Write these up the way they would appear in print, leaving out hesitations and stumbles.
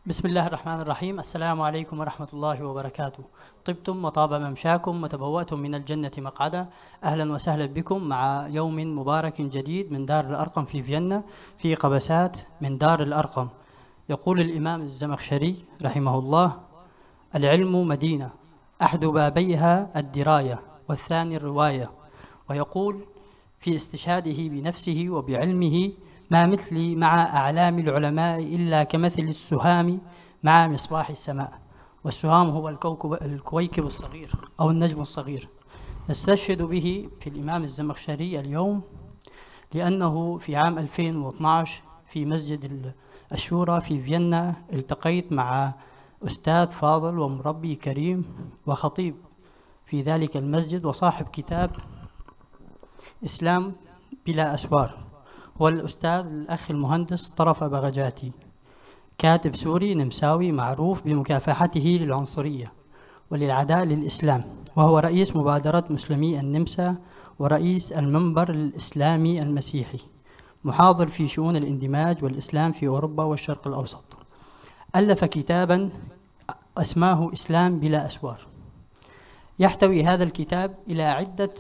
بسم الله الرحمن الرحيم. السلام عليكم ورحمة الله وبركاته. طبتم وطاب ممشاكم وتبوأتم من الجنة مقعدا. أهلا وسهلا بكم مع يوم مبارك جديد من دار الأرقم في فيينا، في قبسات من دار الأرقم. يقول الإمام الزمخشري رحمه الله: العلم مدينة أحد بابيها الدراية والثاني الرواية. ويقول في استشهاده بنفسه وبعلمه: ما مثلي مع أعلام العلماء إلا كمثل السهام مع مصباح السماء. والسهام هو الكويكب الصغير أو النجم الصغير. نستشهد به في الإمام الزمخشري اليوم لأنه في عام 2012 في مسجد الشورى في فيينا التقيت مع أستاذ فاضل ومربي كريم وخطيب في ذلك المسجد وصاحب كتاب إسلام بلا أسوار، هو الأستاذ الأخ المهندس طرف بغجاتي، كاتب سوري نمساوي معروف بمكافحته للعنصرية وللعداء للإسلام، وهو رئيس مبادرة مسلمي النمسا ورئيس المنبر الإسلامي المسيحي، محاضر في شؤون الاندماج والإسلام في أوروبا والشرق الأوسط. ألف كتابا اسماه إسلام بلا أسوار. يحتوي هذا الكتاب إلى عدة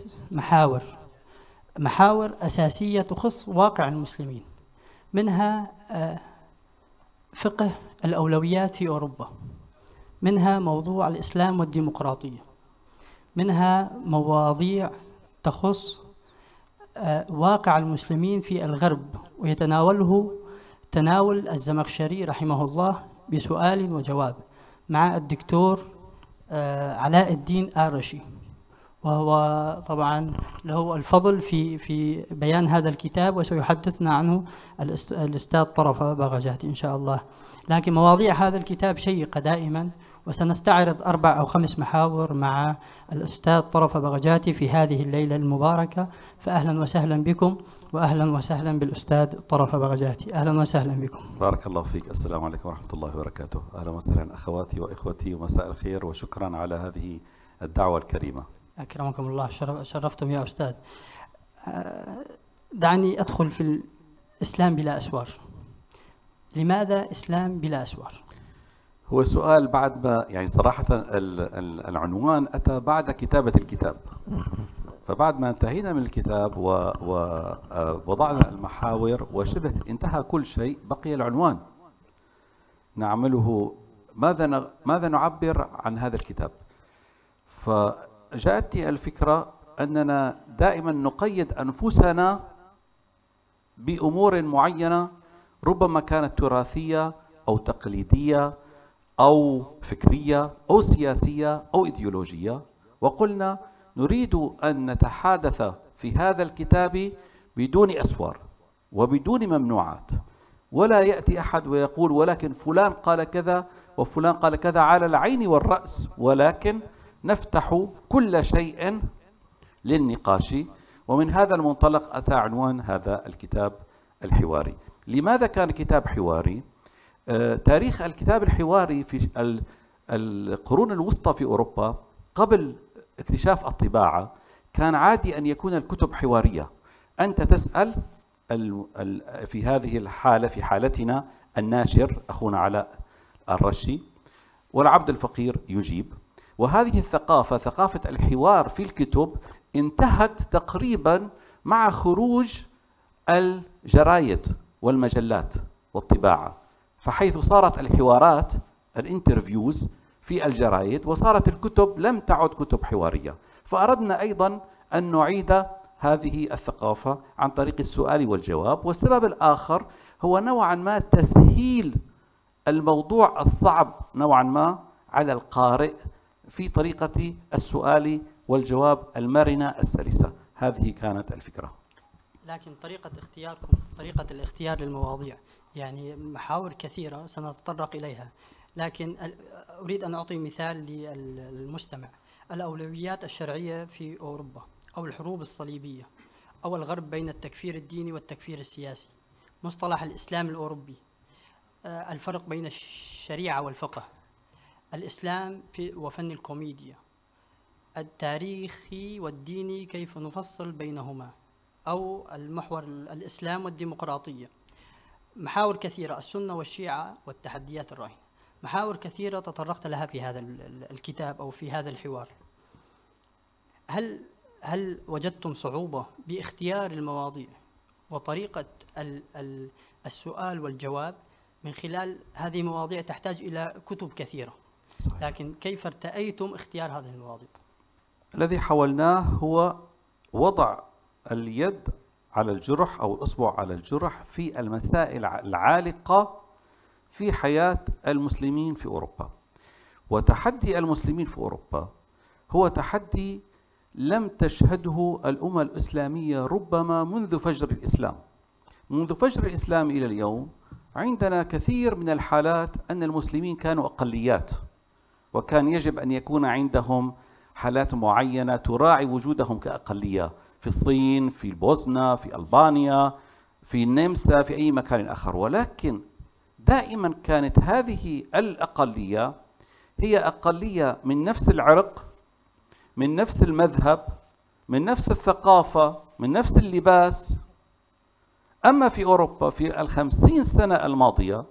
محاور أساسية تخص واقع المسلمين، منها فقه الأولويات في أوروبا، منها موضوع الإسلام والديمقراطية، منها مواضيع تخص واقع المسلمين في الغرب، ويتناوله تناول الزمخشري رحمه الله بسؤال وجواب مع الدكتور علاء الدين آرشي، وهو طبعا له الفضل في بيان هذا الكتاب، وسيحدثنا عنه الأستاذ طرف بغجاتي إن شاء الله. لكن مواضيع هذا الكتاب شيقة دائما، وسنستعرض 4 أو 5 محاور مع الأستاذ طرف بغجاتي في هذه الليلة المباركة. فأهلا وسهلا بكم، وأهلا وسهلا بالأستاذ طرف بغجاتي. أهلا وسهلا بكم. بارك الله فيك. السلام عليكم ورحمة الله وبركاته. أهلا وسهلا أخواتي وإخوتي، ومساء الخير، وشكرا على هذه الدعوة الكريمة. أكرمكم الله، شرفتم يا أستاذ. دعني أدخل في الإسلام بلا أسوار. لماذا إسلام بلا أسوار؟ هو السؤال بعد ما يعني صراحة العنوان أتى بعد كتابة الكتاب، فبعد ما انتهينا من الكتاب ووضعنا المحاور وشبه انتهى كل شيء، بقي العنوان نعمله. ماذا نعبر عن هذا الكتاب؟ فجاءتني الفكرة أننا دائما نقيد أنفسنا بأمور معينة ربما كانت تراثية أو تقليدية أو فكرية أو سياسية أو إيديولوجية، وقلنا نريد أن نتحادث في هذا الكتاب بدون أسوار وبدون ممنوعات، ولا يأتي أحد ويقول ولكن فلان قال كذا وفلان قال كذا، على العين والرأس، ولكن نفتح كل شيء للنقاش. ومن هذا المنطلق أتى عنوان هذا الكتاب الحواري. لماذا كان كتاب حواري؟ تاريخ الكتاب الحواري في القرون الوسطى في أوروبا قبل اكتشاف الطباعة كان عادي أن يكون الكتب حوارية. أنت تسأل في هذه الحالة، في حالتنا الناشر أخونا علاء الرشي، والعبد الفقير يجيب. وهذه الثقافة، ثقافة الحوار في الكتب، انتهت تقريبا مع خروج الجرايد والمجلات والطباعة، فحيث صارت الحوارات الانترفيوز في الجرايد وصارت الكتب لم تعد كتب حوارية. فأردنا أيضا أن نعيد هذه الثقافة عن طريق السؤال والجواب. والسبب الآخر هو نوعا ما تسهيل الموضوع الصعب نوعا ما على القارئ في طريقة السؤال والجواب المرنة السلسة. هذه كانت الفكرة. لكن طريقة اختياركم، طريقة الاختيار للمواضيع، يعني محاور كثيرة سنتطرق إليها، لكن أريد أن أعطي مثال للمستمع. الأولويات الشرعية في أوروبا، أو الحروب الصليبية، أو الغرب بين التكفير الديني والتكفير السياسي، مصطلح الإسلام الأوروبي، الفرق بين الشريعة والفقه، الإسلام وفن الكوميديا، التاريخي والديني كيف نفصل بينهما، أو المحور الإسلام والديمقراطية. محاور كثيرة، السنة والشيعة والتحديات الراهنة. محاور كثيرة تطرقت لها في هذا الكتاب أو في هذا الحوار. هل وجدتم صعوبة باختيار المواضيع وطريقة السؤال والجواب من خلال هذه المواضيع تحتاج إلى كتب كثيرة، لكن كيف ارتأيتم اختيار هذه المواضيع؟ الذي حاولناه هو وضع اليد على الجرح أو الأصبع على الجرح في المسائل العالقة في حياة المسلمين في أوروبا. وتحدي المسلمين في أوروبا هو تحدي لم تشهده الأمة الإسلامية ربما منذ فجر الإسلام. منذ فجر الإسلام إلى اليوم عندنا كثير من الحالات أن المسلمين كانوا أقليات، وكان يجب أن يكون عندهم حالات معينة تراعي وجودهم كأقلية في الصين، في البوسنة، في ألبانيا، في النمسا، في أي مكان آخر. ولكن دائما كانت هذه الأقلية هي أقلية من نفس العرق، من نفس المذهب، من نفس الثقافة، من نفس اللباس. أما في أوروبا في 50 سنة الماضية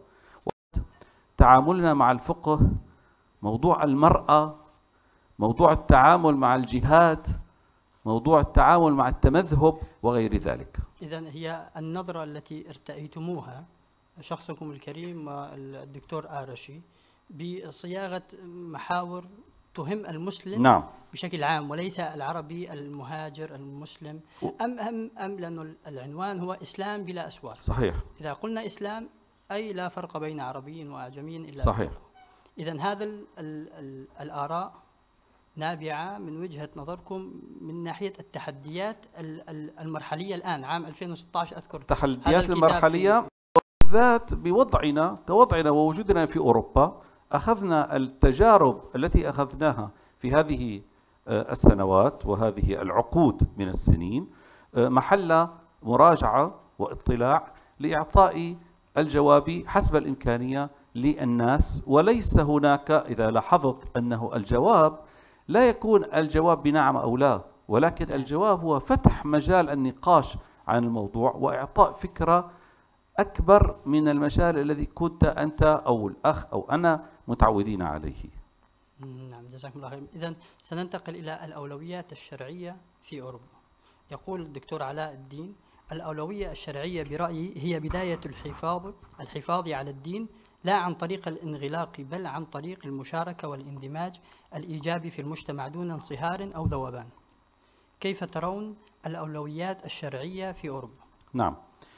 تعاملنا مع الفقه، موضوع المرأة، موضوع التعامل مع الجهاد، موضوع التعامل مع التمذهب وغير ذلك. إذن هي النظرة التي ارتأيتموها شخصكم الكريم والدكتور آرشي بصياغة محاور تهم المسلم نعم بشكل عام وليس العربي المهاجر المسلم، أم لأن العنوان هو إسلام بلا أسوار. صحيح. إذا قلنا إسلام أي لا فرق بين عربي وأعجمي إلا صحيح. إذن هذا الآراء نابعة من وجهة نظركم من ناحية التحديات المرحلية الآن عام 2016. أذكر التحديات المرحلية بالذات بوضعنا كوضعنا ووجودنا في أوروبا. أخذنا التجارب التي أخذناها في هذه السنوات وهذه العقود من السنين محل مراجعة واطلاع لإعطاء الجواب حسب الإمكانية للناس. وليس هناك، إذا لاحظت أنه الجواب لا يكون الجواب بنعم أو لا، ولكن الجواب هو فتح مجال النقاش عن الموضوع وإعطاء فكرة أكبر من المجال الذي كنت أنت أو الأخ أو أنا متعودين عليه. نعم، جزاكم الله خير. إذن سننتقل إلى الأولويات الشرعية في أوروبا. يقول الدكتور علاء الدين: الأولوية الشرعية برأيي هي بداية الحفاظ على الدين، لا عن طريق الانغلاق بل عن طريق المشاركة والاندماج الإيجابي في المجتمع دون انصهار أو ذوبان. كيف ترون الأولويات الشرعية في أوروبا؟ نعم،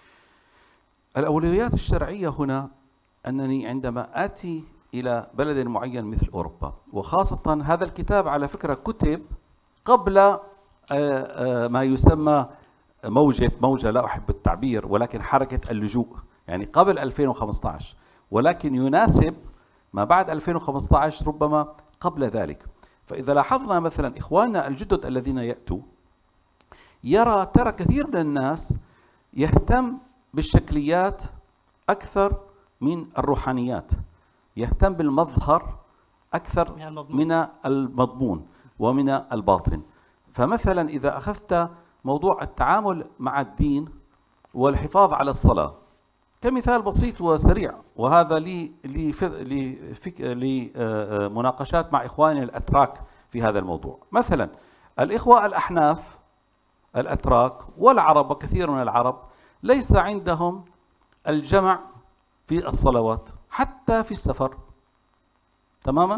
الأولويات الشرعية هنا أنني عندما آتي إلى بلد معين مثل أوروبا، وخاصة هذا الكتاب على فكرة كتب قبل ما يسمى موجة لا أحب التعبير ولكن حركة اللجوء، يعني قبل 2015، ولكن يناسب ما بعد 2015 ربما قبل ذلك. فإذا لاحظنا مثلا إخواننا الجدد الذين يأتوا ترى كثير من الناس يهتم بالشكليات أكثر من الروحانيات، يهتم بالمظهر أكثر من المضمون ومن الباطن. فمثلا إذا أخذت موضوع التعامل مع الدين والحفاظ على الصلاة كمثال بسيط وسريع، وهذا لمناقشات مع إخواني الأتراك في هذا الموضوع. مثلا الإخوة الأحناف الأتراك والعرب وكثير من العرب ليس عندهم الجمع في الصلوات حتى في السفر تماما،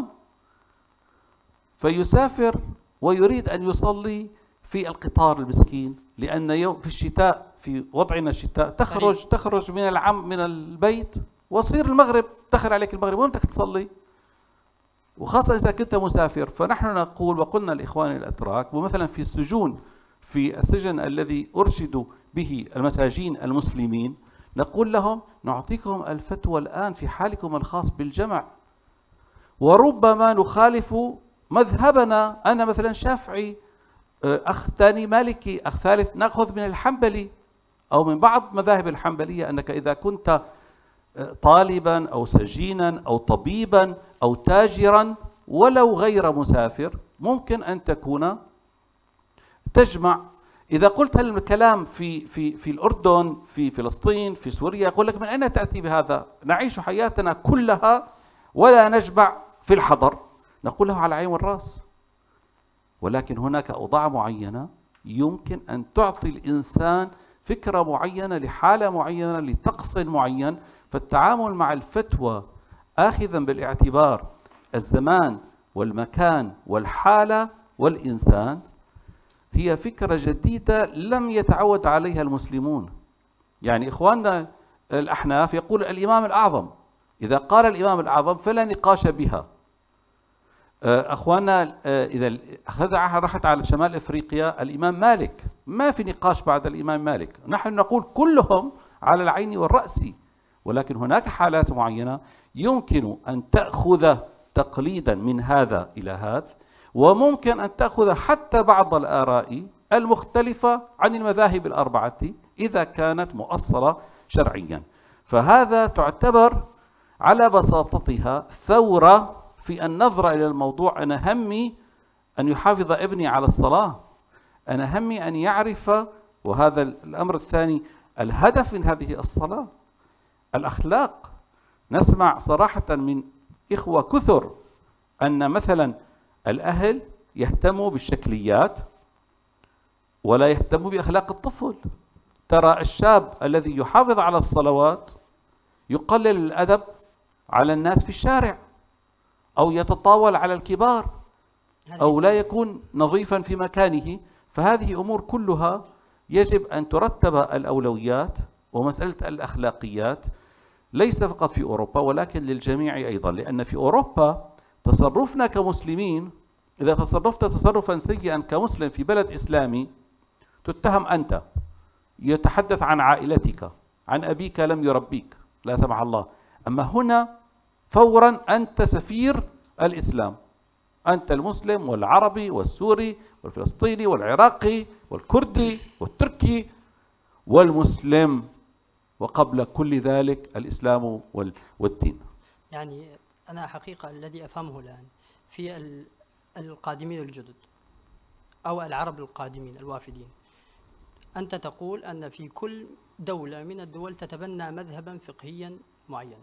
فيسافر ويريد أن يصلي في القطار المسكين، لأن يوم في الشتاء في وضعنا الشتاء تخرج من البيت وصير المغرب دخل عليك المغرب وين بدك تصلي، وخاصة إذا كنت مسافر. فنحن نقول وقلنا لإخواننا الأتراك، ومثلا في السجون في السجن الذي أرشدوا به المساجين المسلمين نقول لهم نعطيكم الفتوى الآن في حالكم الخاص بالجمع، وربما نخالف مذهبنا. أنا مثلا شافعي، أخ ثاني مالكي، أخ ثالث نأخذ من الحنبلي أو من بعض مذاهب الحنبلية أنك إذا كنت طالبا أو سجينا أو طبيبا أو تاجرا ولو غير مسافر ممكن أن تكون تجمع. إذا قلت الكلام في الأردن، في فلسطين، في سوريا، يقول لك من أين تأتي بهذا؟ نعيش حياتنا كلها ولا نجمع في الحضر، نقول له على العين والرأس. ولكن هناك أوضاع معينة يمكن أن تعطي الإنسان فكرة معينة لحالة معينة لطقس معين، فالتعامل مع الفتوى آخذا بالاعتبار الزمان والمكان والحالة والإنسان هي فكرة جديدة لم يتعود عليها المسلمون. يعني إخواننا الأحناف يقول الإمام الأعظم، إذا قال الإمام الأعظم فلا نقاش بها. أخواننا إذا رحت على شمال إفريقيا الإمام مالك، ما في نقاش بعد الإمام مالك، نحن نقول كلهم على العين والرأس. ولكن هناك حالات معينة يمكن أن تأخذ تقليدا من هذا إلى هذا، وممكن أن تأخذ حتى بعض الآراء المختلفة عن المذاهب الأربعة إذا كانت مؤصلة شرعيا. فهذا تعتبر على بساطتها ثورة في النظرة إلى الموضوع. أنا همي أن يحافظ ابني على الصلاة، أنا همي أن يعرف، وهذا الأمر الثاني، الهدف من هذه الصلاة، الأخلاق. نسمع صراحة من إخوة كثر أن مثلا الأهل يهتموا بالشكليات ولا يهتموا بأخلاق الطفل. ترى الشاب الذي يحافظ على الصلوات يقلل الأدب على الناس في الشارع، أو يتطاول على الكبار، أو لا يكون نظيفا في مكانه. فهذه أمور كلها يجب أن ترتب الأولويات، ومسألة الأخلاقيات ليس فقط في أوروبا ولكن للجميع أيضا. لأن في أوروبا تصرفنا كمسلمين، إذا تصرفت تصرفا سيئا كمسلم في بلد إسلامي تتهم أنت، يتحدث عن عائلتك، عن أبيك لم يربيك لا سمح الله. أما هنا فورا أنت سفير الإسلام، أنت المسلم والعربي والسوري والفلسطيني والعراقي والكردي والتركي والمسلم، وقبل كل ذلك الإسلام والدين. يعني أنا حقيقة الذي أفهمه الآن في القادمين الجدد أو العرب القادمين الوافدين، أنت تقول أن في كل دولة من الدول تتبنى مذهبا فقهيا معينا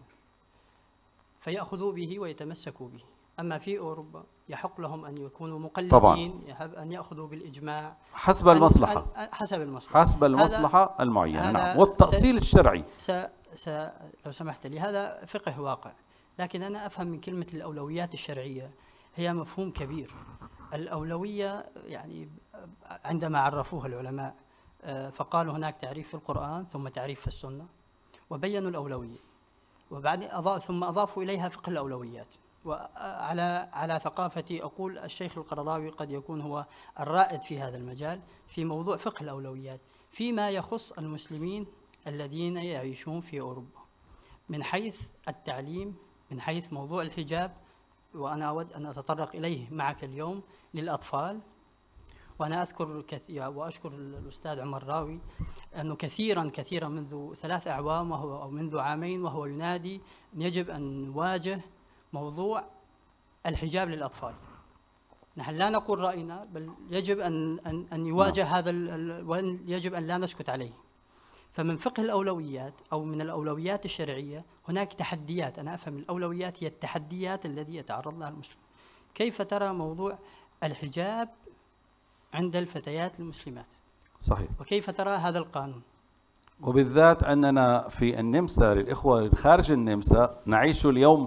فيأخذوا به ويتمسكوا به. أما في أوروبا يحق لهم أن يكونوا مقلدين طبعا، يحب أن يأخذوا بالإجماع حسب المصلحة، حسب المصلحة المعينة. نعم، والتأصيل الشرعي. لو سمحت لي، هذا فقه واقع، لكن أنا أفهم من كلمة الأولويات الشرعية هي مفهوم كبير. الأولوية يعني عندما عرفوها العلماء فقالوا هناك تعريف في القرآن ثم تعريف في السنة وبينوا الأولوية، وبعد ثم أضافوا إليها فقه الأولويات. وعلى ثقافتي أقول الشيخ القرضاوي قد يكون هو الرائد في هذا المجال في موضوع فقه الأولويات فيما يخص المسلمين الذين يعيشون في أوروبا، من حيث التعليم، من حيث موضوع الحجاب، وأنا أود أن أتطرق إليه معك اليوم للأطفال. وأنا أذكر وأشكر الأستاذ عمر راوي أنه كثيرا منذ 3 أعوام أو منذ عامين وهو ينادي أن يجب أن نواجه موضوع الحجاب للأطفال. نحن لا نقول رأينا، بل يجب أن يواجه هذا ويجب أن لا نسكت عليه. فمن فقه الأولويات أو من الأولويات الشرعية هناك تحديات. أنا أفهم الأولويات هي التحديات التي يتعرض لها المسلم. كيف ترى موضوع الحجاب عند الفتيات المسلمات؟ صحيح. وكيف ترى هذا القانون؟ وبالذات أننا في النمسا، للإخوة خارج النمسا، نعيش اليوم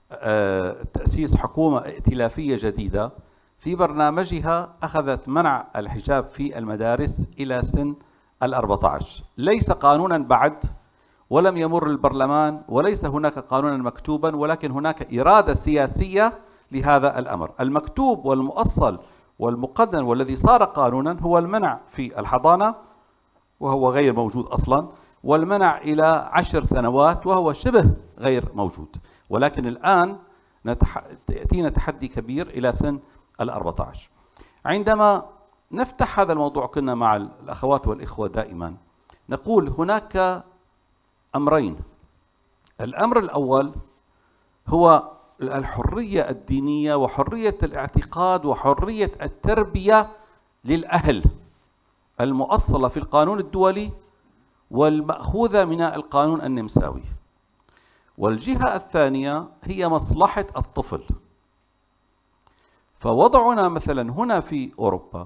تأسيس حكومة ائتلافية جديدة في برنامجها أخذت منع الحجاب في المدارس إلى سن 14. ليس قانونا بعد ولم يمر البرلمان وليس هناك قانونا مكتوبا، ولكن هناك إرادة سياسية لهذا الأمر. المكتوب والمؤصل والمقنن والذي صار قانونا هو المنع في الحضانة وهو غير موجود أصلا، والمنع إلى 10 سنوات وهو شبه غير موجود. ولكن الآن يأتينا تحدي كبير إلى سن 14. عندما نفتح هذا الموضوع كنا مع الأخوات والإخوة دائما نقول هناك أمرين. الأمر الأول هو الحرية الدينية وحرية الاعتقاد وحرية التربية للأهل المؤصلة في القانون الدولي والمأخوذة من القانون النمساوي. والجهة الثانية هي مصلحة الطفل. فوضعنا مثلا هنا في أوروبا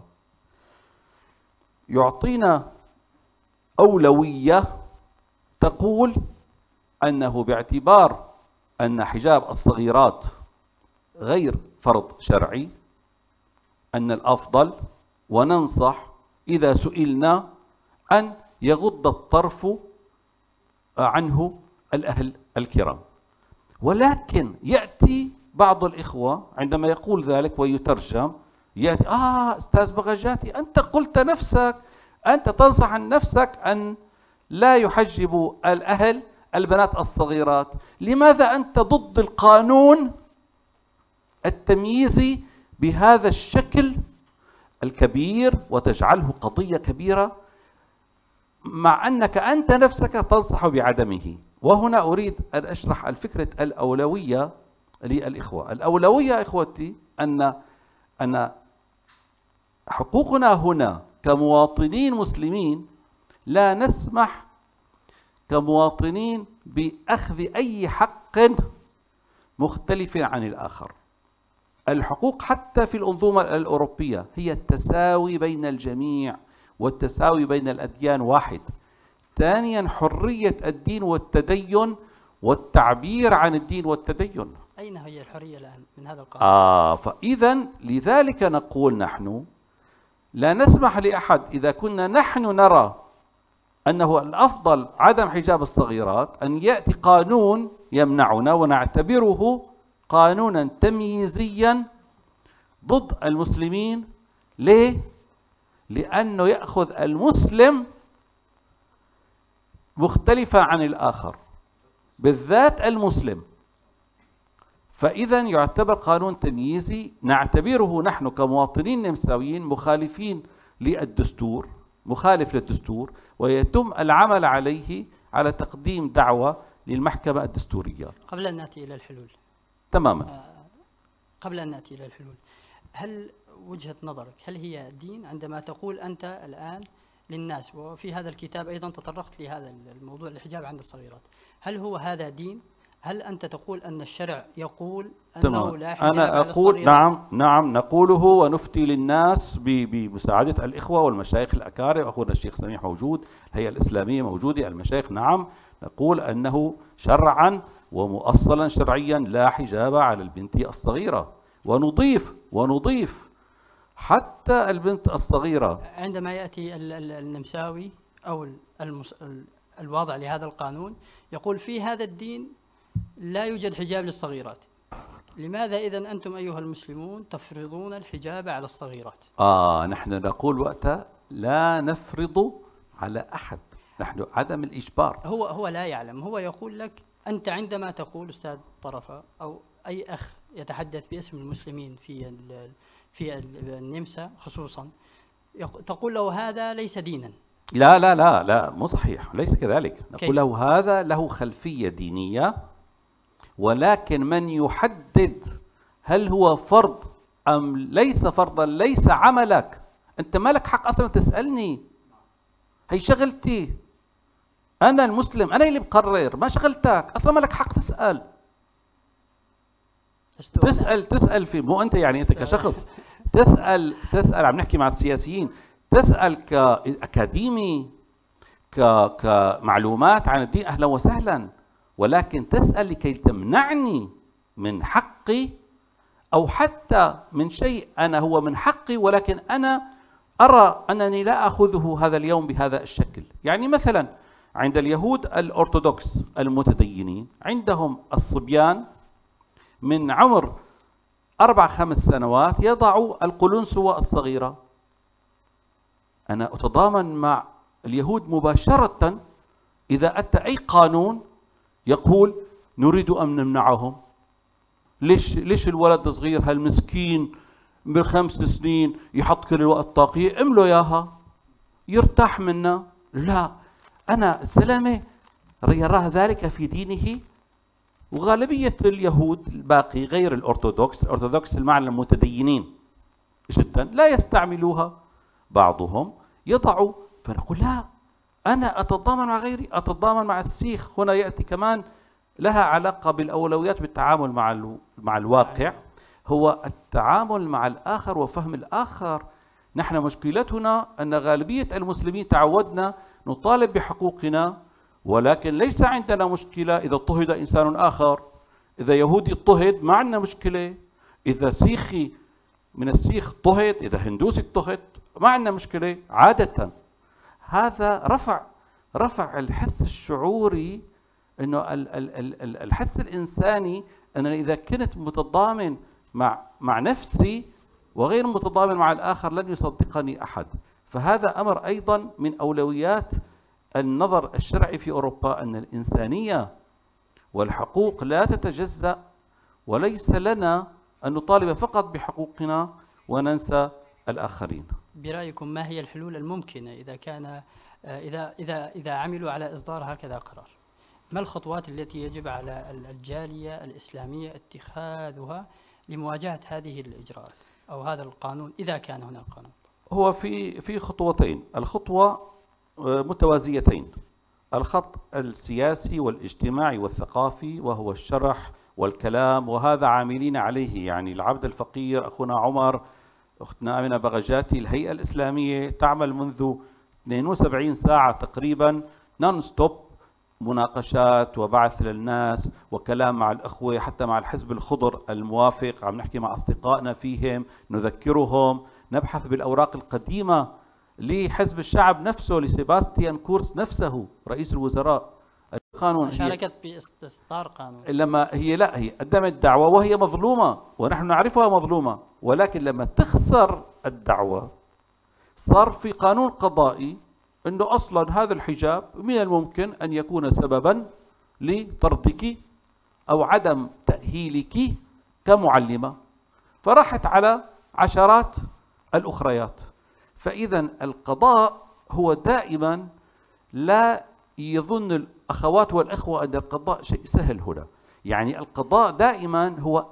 يعطينا أولوية تقول أنه باعتبار أن حجاب الصغيرات غير فرض شرعي أن الأفضل، وننصح إذا سئلنا أن يغض الطرف عنه الأهل الكرام. ولكن يأتي بعض الإخوة عندما يقول ذلك ويترجم، يأتي أستاذ بغجاتي أنت قلت نفسك، أنت تنصح عن نفسك أن لا يحجب الأهل البنات الصغيرات، لماذا أنت ضد القانون التمييزي بهذا الشكل الكبير وتجعله قضية كبيرة مع أنك أنت نفسك تنصح بعدمه؟ وهنا أريد أن أشرح الفكرة الأولوية للإخوة. الأولوية إخوتي أن حقوقنا هنا كمواطنين مسلمين لا نسمح كمواطنين بأخذ أي حق مختلف عن الآخر. الحقوق حتى في الأنظمة الأوروبية هي التساوي بين الجميع والتساوي بين الأديان واحد. ثانيا حرية الدين والتدين والتعبير عن الدين والتدين. أين هي الحرية الآن من هذا القانون؟ فإذا لذلك نقول نحن لا نسمح لأحد إذا كنا نحن نرى أنه الأفضل عدم حجاب الصغيرات أن يأتي قانون يمنعنا ونعتبره قانونا تمييزيا ضد المسلمين. ليه؟ لأنه يأخذ المسلم مختلفة عن الآخر، بالذات المسلم. فإذا يعتبر قانون تمييزي نعتبره نحن كمواطنين نمساويين مخالفين للدستور، مخالف للدستور، ويتم العمل عليه على تقديم دعوة للمحكمة الدستورية. قبل أن نأتي إلى الحلول تماما، قبل أن نأتي إلى الحلول، هل وجهة نظرك هل هي دين عندما تقول أنت الآن للناس، وفي هذا الكتاب أيضا تطرقت لهذا الموضوع الحجاب عند الصغيرات، هل هو هذا دين؟ هل أنت تقول أن الشرع يقول أنه لا حجاب أنا على أقول الصغيرات؟ نعم نقوله ونفتي للناس بمساعدة الإخوة والمشايخ الأكارم. أخونا الشيخ سميح موجود، الهيئة الإسلامية موجودة، المشايخ. نعم نقول أنه شرعا ومؤصلا شرعيا لا حجاب على البنت الصغيرة. ونضيف حتى البنت الصغيرة عندما يأتي النمساوي أو الواضع لهذا القانون يقول في هذا الدين لا يوجد حجاب للصغيرات، لماذا إذن أنتم أيها المسلمون تفرضون الحجاب على الصغيرات؟ نحن نقول وقتها لا نفرض على أحد، نحن عدم الإجبار. هو لا يعلم، هو يقول لك أنت عندما تقول أستاذ طرفة أو أي أخ يتحدث باسم المسلمين في النمسا خصوصا تقول له هذا ليس دينا. لا لا لا لا، مو صحيح، ليس كذلك. نقول له هذا له خلفية دينية، ولكن من يحدد هل هو فرض أم ليس فرضا ليس عملك. أنت ما لك حق أصلا تسألني، هي شغلتي، أنا المسلم أنا اللي بقرر، ما شغلتك أصلا، ما لك حق تسأل. تسأل في، مو أنت يعني أنت كشخص تسأل عم نحكي مع السياسيين، تسأل كأكاديمي كمعلومات عن الدين، أهلا وسهلا، ولكن تسأل لكي تمنعني من حقي أو حتى من شيء أنا هو من حقي، ولكن أنا أرى أنني لا أخذه هذا اليوم بهذا الشكل. يعني مثلا عند اليهود الأرثوذكس المتدينين عندهم الصبيان من عمر 4-5 سنوات يضعوا القلنسوة الصغيرة. أنا أتضامن مع اليهود مباشرة إذا أتى أي قانون يقول نريد أن نمنعهم. ليش الولد الصغير هالمسكين ب5 سنين يحط كل الوقت طاقية، امله إياها يرتاح منا؟ لا، أنا السلامة يراه ذلك في دينه. وغالبية اليهود الباقي غير الأرثوذكس المعنى المتدينين جدا لا يستعملوها، بعضهم يضعوا. فنقول لا، أنا أتضامن مع غيري، أتضامن مع السيخ. هنا يأتي كمان لها علاقة بالأولويات بالتعامل مع الواقع، هو التعامل مع الآخر وفهم الآخر. نحن مشكلتنا أن غالبية المسلمين تعودنا نطالب بحقوقنا، ولكن ليس عندنا مشكلة إذا اضطهد إنسان آخر. إذا يهودي اضطهد ما عندنا مشكلة، إذا سيخي من السيخ اضطهد، إذا هندوسي اضطهد ما عندنا مشكلة عادة. هذا رفع الحس الشعوري، انه الحس الانساني انني اذا كنت متضامن مع نفسي وغير متضامن مع الاخر لن يصدقني احد. فهذا امر ايضا من اولويات النظر الشرعي في اوروبا، ان الانسانيه والحقوق لا تتجزأ، وليس لنا ان نطالب فقط بحقوقنا وننسى الاخرين. برأيكم ما هي الحلول الممكنة إذا كان إذا عملوا على إصدار هكذا قرار؟ ما الخطوات التي يجب على الجالية الإسلامية اتخاذها لمواجهة هذه الإجراءات أو هذا القانون إذا كان هناك قانون؟ هو في خطوتين، الخطوة متوازيتين، الخط السياسي والاجتماعي والثقافي وهو الشرح والكلام، وهذا عاملين عليه. يعني العبد الفقير، أخونا عمر، أختنا آمنة بغجاتي، الهيئة الإسلامية تعمل منذ 72 ساعة تقريبا نون ستوب، مناقشات وبعث للناس وكلام مع الأخوة، حتى مع الحزب الخضر الموافق عم نحكي مع أصدقائنا فيهم، نذكرهم، نبحث بالأوراق القديمة لحزب الشعب نفسه، لسيباستيان كورس نفسه رئيس الوزراء. القانون شاركت بإصدار قانون، لما هي قدمت دعوة وهي مظلومة ونحن نعرفها مظلومة، ولكن لما تخسر الدعوة صار في قانون قضائي انه اصلا هذا الحجاب من الممكن ان يكون سببا لطردك او عدم تأهيلك كمعلمة، فراحت على عشرات الاخريات. فاذا القضاء هو دائما، لا يظن الاخوات والاخوة ان القضاء شيء سهل هنا. يعني القضاء دائما هو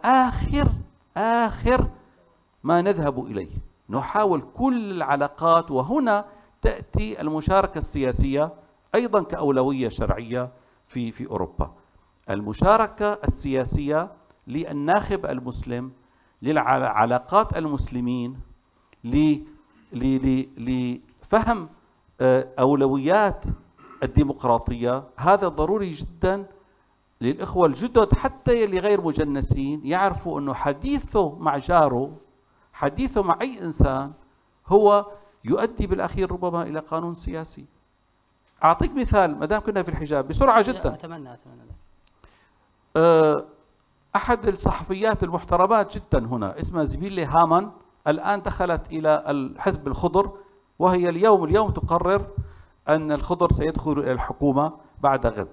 اخر ما نذهب اليه، نحاول كل العلاقات. وهنا تأتي المشاركة السياسية أيضا كأولوية شرعية في أوروبا. المشاركة السياسية للناخب المسلم، للعلاقات المسلمين، لفهم أولويات الديمقراطية، هذا ضروري جدا للإخوة الجدد، حتى اللي غير مجنسين يعرفوا أنه حديثه مع جاره، حديثه مع أي إنسان هو يؤدي بالأخير ربما إلى قانون سياسي. أعطيك مثال ما دام كنا في الحجاب بسرعة جدا. أتمنى أحد الصحفيات المحترمات جدا هنا اسمها زبيلة هامان، الآن دخلت إلى الحزب الخضر، وهي اليوم تقرر أن الخضر سيدخل إلى الحكومة بعد غد.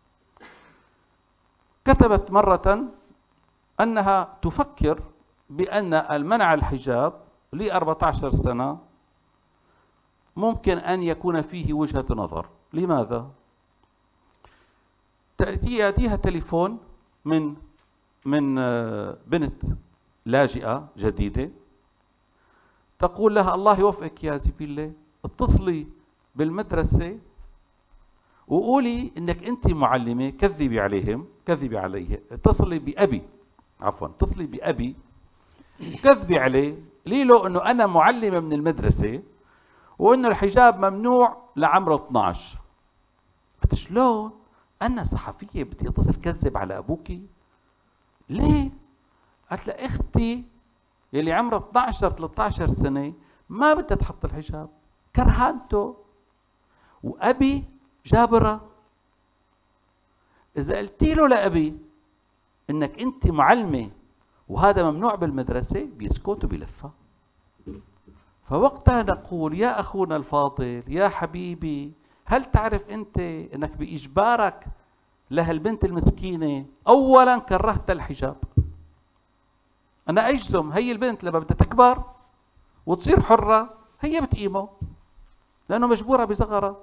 كتبت مرة أنها تفكر بأن المنع الحجاب ل14 سنة ممكن أن يكون فيه وجهة نظر. لماذا؟ يأتيها تليفون من بنت لاجئة جديدة، تقول لها الله يوفقك يا زبيلة، اتصلي بالمدرسة وقولي انك انت معلمة، كذبي عليه، اتصلي بأبي كذبي عليه، لي له انه انا معلمة من المدرسة وانه الحجاب ممنوع لعمر 12. قلت شلون؟ انا صحفية بدي اتصل كذب على ابوكي؟ ليه؟ قالت لها اختي يلي عمرها 12 13 سنة ما بدها تحط الحجاب، كرهانته، وابي جابرة. اذا قلتي له لابي انك انت معلمة وهذا ممنوع بالمدرسة بيسكت وبيلفها. فوقتها نقول يا أخونا الفاضل، يا حبيبي، هل تعرف أنت أنك بإجبارك لهالبنت المسكينة أولا كرهت الحجاب؟ أنا أجزم هي البنت لما بدها تكبر وتصير حرة هي بتقيمه لأنه مجبورة بصغرها.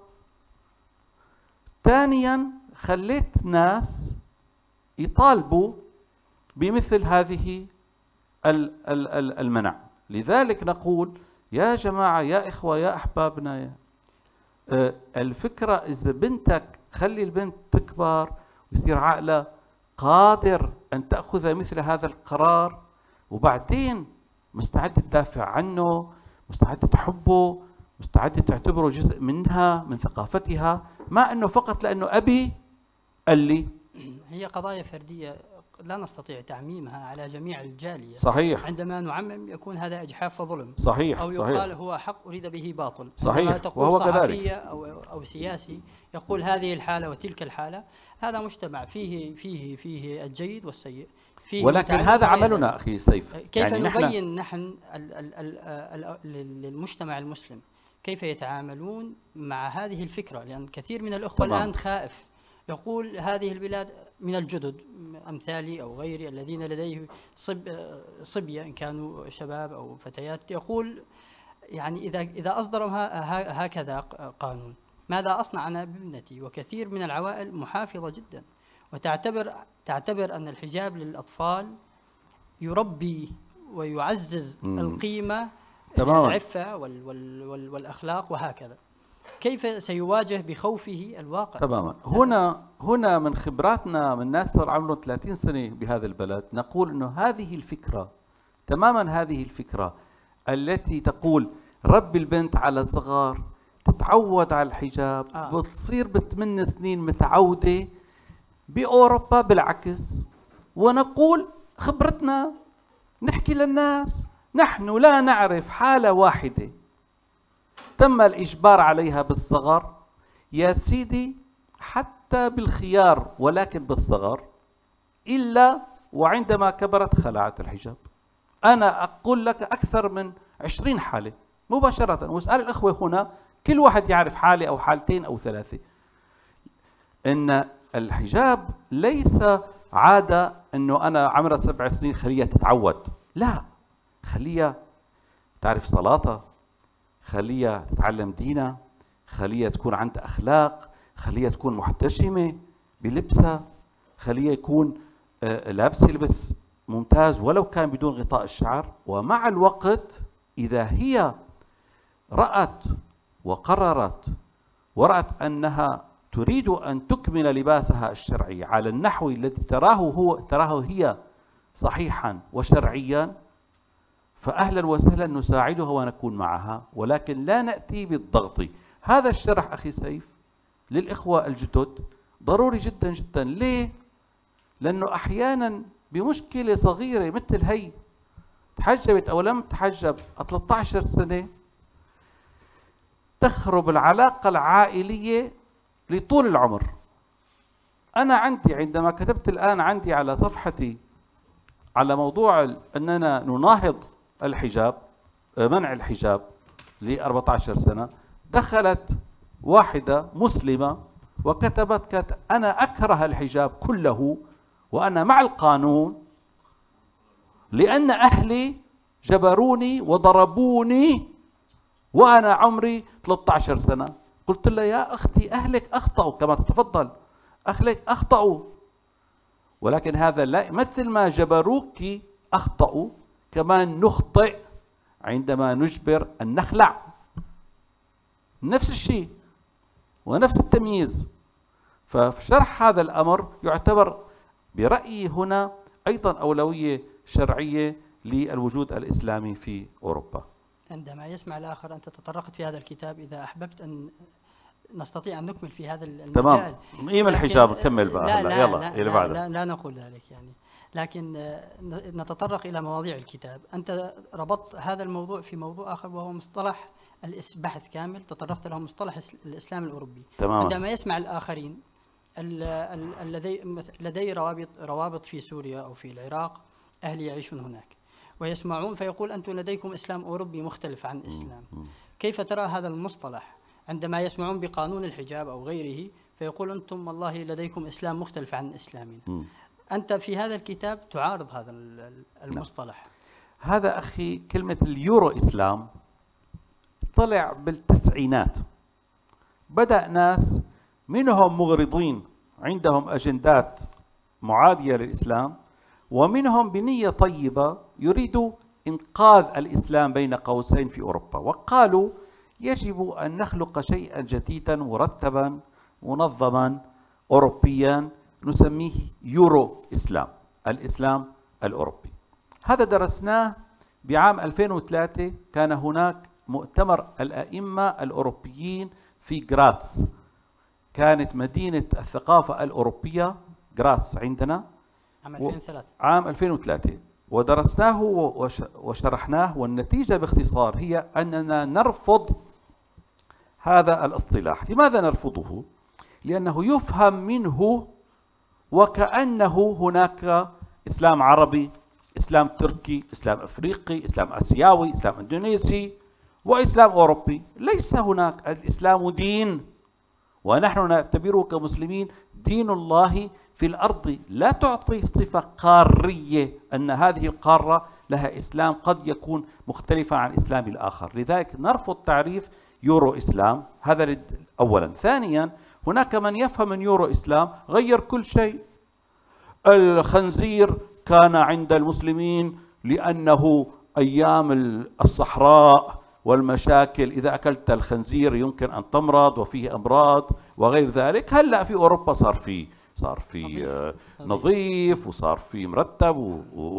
ثانيا خليت ناس يطالبوا بمثل هذه المنع. لذلك نقول يا جماعة، يا إخوة، يا أحبابنا، الفكرة إذا بنتك خلي البنت تكبر يصير عقلها قادر أن تأخذ مثل هذا القرار، وبعدين مستعدة تدافع عنه، مستعدة تحبه، مستعدة تعتبره جزء منها، من ثقافتها، ما أنه فقط لأنه أبي قال لي. هي قضايا فردية لا نستطيع تعميمها على جميع الجالية. صحيح. عندما نعمم يكون هذا إجحاف وظلم. صحيح. أو يقال هو حق أريد به باطل. صحيح. عندما تقول وهو صحفية كذلك. أو سياسي يقول هذه الحالة وتلك الحالة، هذا مجتمع فيه الجيد والسيء. فيه ولكن هذا عملنا أخي سيف. كيف يعني نبين نحن للمجتمع المسلم كيف يتعاملون مع هذه الفكرة؟ لأن كثير من الأخوة الآن خائف، يقول هذه البلاد من الجدد أمثالي أو غيري الذين لديه صبية إن كانوا شباب أو فتيات، يقول يعني إذا أصدروا هكذا قانون ماذا أصنع أنا بابنتي؟ وكثير من العوائل محافظة جدا وتعتبر أن الحجاب للأطفال يربي ويعزز القيمة، العفة والأخلاق وهكذا. كيف سيواجه بخوفه الواقع؟ تماما. هنا من خبراتنا من ناس صار عمرهم 30 سنة بهذا البلد نقول انه هذه الفكرة تماما، هذه الفكرة التي تقول ربي البنت على الصغار تتعود على الحجاب بتصير ب8 سنين متعودة. بأوروبا بالعكس، ونقول خبرتنا نحكي للناس نحن لا نعرف حالة واحدة تم الإجبار عليها بالصغر يا سيدي، حتى بالخيار ولكن بالصغر، إلا وعندما كبرت خلعت الحجاب. أنا أقول لك أكثر من 20 حالة مباشرة، واسأل الأخوة هنا كل واحد يعرف حالة أو حالتين أو 3. إن الحجاب ليس عادة أنه أنا عمرها 7 سنين خليها تتعود، لا، خليها تعرف صلاتها، خليها تتعلم دينها، خليها تكون عندها أخلاق، خليها تكون محتشمة بلبسها، خليها يكون لابسة لبس ممتاز ولو كان بدون غطاء الشعر. ومع الوقت إذا هي رأت وقررت ورأت أنها تريد أن تكمل لباسها الشرعي على النحو الذي تراه هي صحيحا وشرعيا، فأهلا وسهلا نساعدها ونكون معها، ولكن لا نأتي بالضغط. هذا الشرح أخي سيف للإخوة الجدد ضروري جدا جدا. ليه؟ لأنه أحيانا بمشكلة صغيرة مثل هي، تحجبت أو لم تحجب 13 سنة، تخرب العلاقة العائلية لطول العمر. أنا عندي عندما كتبت الآن عندي على صفحتي على موضوع أننا نناهض الحجاب، منع الحجاب ل 14 سنة، دخلت واحدة مسلمة وكتبت أنا أكره الحجاب كله وأنا مع القانون لأن أهلي جبروني وضربوني وأنا عمري 13 سنة. قلت لها يا أختي أهلك أخطأوا كما تتفضل، أهلك أخطأوا، ولكن هذا لا مثل ما جبروك أخطأوا كمان نخطئ عندما نجبر أن نخلع. نفس الشيء ونفس التمييز. فشرح هذا الأمر يعتبر برأيي هنا أيضا أولوية شرعية للوجود الإسلامي في أوروبا. عندما يسمع الآخر أنت تطرقت في هذا الكتاب، إذا أحببت أن نستطيع أن نكمل في هذا المجال. تمام، قيم الحجاب نكمل بقى. لا هلا يلا اللي بعده. لا نقول ذلك يعني، لكن نتطرق إلى مواضيع الكتاب. أنت ربطت هذا الموضوع في موضوع آخر وهو مصطلح بحث كامل تطرقت له، مصطلح الإسلام الأوروبي. تمام. عندما يسمع الآخرين لدي روابط في سوريا أو في العراق، أهلي يعيشون هناك ويسمعون فيقول أنتم لديكم إسلام أوروبي مختلف عن الإسلام. كيف ترى هذا المصطلح عندما يسمعون بقانون الحجاب أو غيره فيقول أنتم والله لديكم إسلام مختلف عن إسلامنا؟ أنت في هذا الكتاب تعارض هذا المصطلح. هذا أخي كلمة اليورو إسلام طلع بالتسعينات، بدأ ناس منهم مغرضين عندهم أجندات معادية للإسلام، ومنهم بنية طيبة يريدوا إنقاذ الإسلام بين قوسين في أوروبا، وقالوا يجب أن نخلق شيئا جديدا مرتبا منظما أوروبيا نسميه يورو إسلام، الإسلام الأوروبي. هذا درسناه بعام 2003. كان هناك مؤتمر الأئمة الأوروبيين في غراتس، كانت مدينة الثقافة الأوروبية غراتس عندنا عام 2003. عام 2003، ودرسناه وشرحناه. والنتيجة باختصار هي أننا نرفض هذا الاصطلاح. لماذا نرفضه؟ لأنه يفهم منه وكأنه هناك إسلام عربي، إسلام تركي، إسلام أفريقي، إسلام آسيوي، إسلام إندونيسي، وإسلام أوروبي. ليس هناك. الإسلام دين، ونحن نعتبره كمسلمين دين الله في الأرض. لا تعطي صفة قارية أن هذه القارة لها إسلام قد يكون مختلفا عن إسلام الآخر. لذلك نرفض تعريف يورو إسلام. هذا أولا. ثانيا، هناك من يفهم من يورو إسلام غير كل شيء. الخنزير كان عند المسلمين لأنه أيام الصحراء والمشاكل، إذا أكلت الخنزير يمكن أن تمرض وفيه أمراض وغير ذلك. هلأ في أوروبا صار في نظيف، وصار في مرتب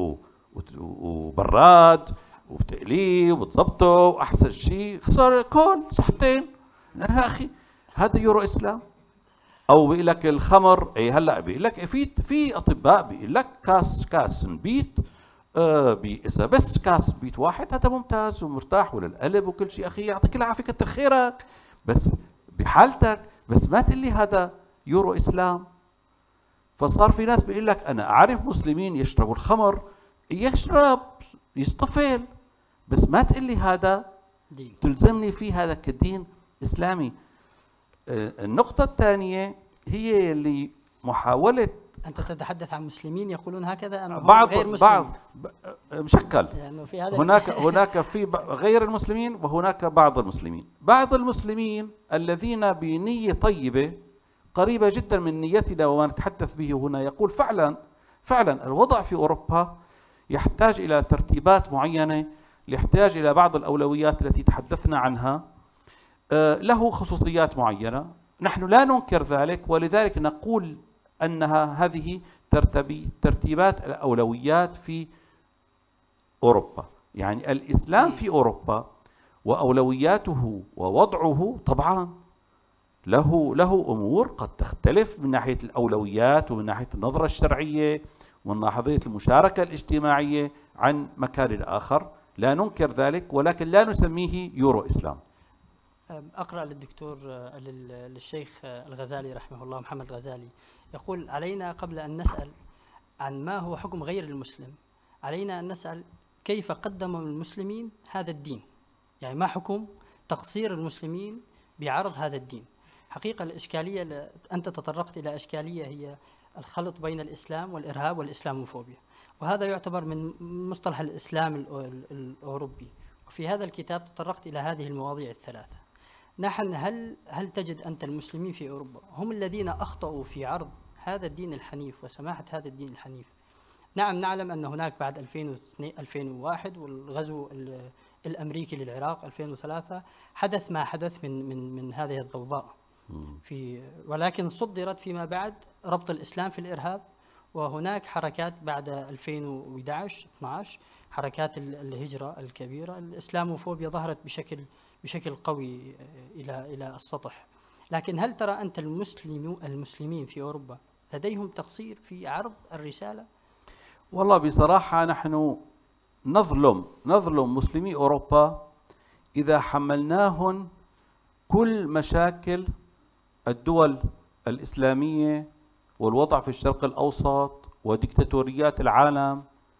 وبراد وبتقليه وبتظبطه، وأحسن شيء صار كون صحتين. يا أخي هذا يورو إسلام. أو بيقول لك الخمر، هلا بيقول لك في أطباء بيقول لك كاس نبيت، إذا بس كاس بيت واحد هذا ممتاز ومرتاح وللقلب وكل شيء. أخي يعطيك العافية كتر خيرك، بس بحالتك، بس ما تقول لي هذا يورو إسلام. فصار في ناس بيقول لك أنا أعرف مسلمين يشربوا الخمر، يشرب يصطفل، بس ما تقول لي هذا دين، تلزمني فيه هذا كدين إسلامي. النقطة الثانية هي اللي محاولة. أنت تتحدث عن مسلمين يقولون هكذا أم بعض غير مسلمين؟ مشكل يعني في هذا هناك في غير المسلمين وهناك بعض المسلمين. بعض المسلمين الذين بنية طيبة قريبة جدا من نيتنا وما نتحدث به هنا، يقول فعلا الوضع في أوروبا يحتاج إلى ترتيبات معينة، يحتاج إلى بعض الأولويات التي تحدثنا عنها، له خصوصيات معينة. نحن لا ننكر ذلك، ولذلك نقول أنها هذه ترتيبات الأولويات في أوروبا. يعني الإسلام في أوروبا وأولوياته ووضعه طبعا له أمور قد تختلف من ناحية الأولويات ومن ناحية النظرة الشرعية ومن ناحية المشاركة الاجتماعية عن مكان آخر، لا ننكر ذلك، ولكن لا نسميه يورو إسلام. أقرأ للشيخ الغزالي رحمه الله، محمد الغزالي، يقول: علينا قبل أن نسأل عن ما هو حكم غير المسلم، علينا أن نسأل كيف قدم المسلمين هذا الدين. يعني ما حكم تقصير المسلمين بعرض هذا الدين؟ حقيقة الإشكالية، أنت تطرقت إلى إشكالية هي الخلط بين الإسلام والإرهاب والإسلاموفوبيا، وهذا يعتبر من مصطلح الإسلام الأوروبي. وفي هذا الكتاب تطرقت إلى هذه المواضيع الثلاثة. نحن هل تجد أنت المسلمين في أوروبا هم الذين أخطأوا في عرض هذا الدين الحنيف وسماحة هذا الدين الحنيف؟ نعم، نعلم أن هناك بعد 2001 والغزو الأمريكي للعراق 2003 حدث ما حدث من هذه الضوضاء، ولكن صدرت فيما بعد ربط الإسلام في الإرهاب. وهناك حركات بعد 2011-12 حركات الهجرة الكبيرة، الإسلاموفوبيا ظهرت بشكل قوي إلى السطح. لكن هل ترى أنت المسلمين في أوروبا لديهم تقصير في عرض الرسالة؟ والله بصراحة نحن نظلم مسلمي أوروبا إذا حملناهم كل مشاكل الدول الإسلامية والوضع في الشرق الأوسط وديكتاتوريات العالم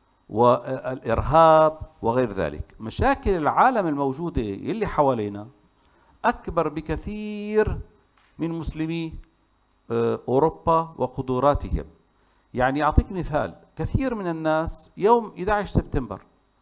والإرهاب وغير ذلك. مشاكل العالم الموجودة اللي حوالينا أكبر بكثير من مسلمي أوروبا وقدراتهم. يعني أعطيك مثال، كثير من الناس يوم 11 سبتمبر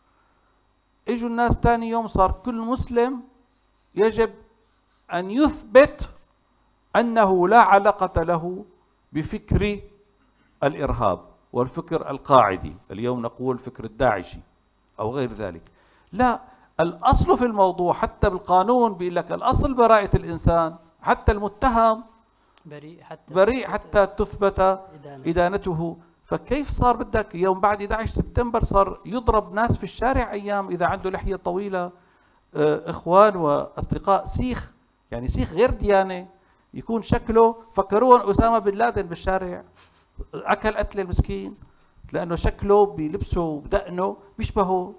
اجوا الناس ثاني يوم صار كل مسلم يجب أن يثبت أنه لا علاقة له بفكر الإرهاب والفكر القاعدي، اليوم نقول فكر الداعشي أو غير ذلك. لا، الأصل في الموضوع حتى بالقانون بيقول لك الأصل براءة الإنسان، حتى المتهم بريء حتى تثبت إدانته. فكيف صار بدك يوم بعد 11 سبتمبر صار يضرب ناس في الشارع أيام إذا عنده لحية طويلة، إخوان وأصدقاء سيخ، يعني سيخ غير ديانة، يكون شكله فكروه أسامة بن لادن بالشارع، أكل قتل المسكين لأنه شكله بلبسه وبدقنه بيشبهه.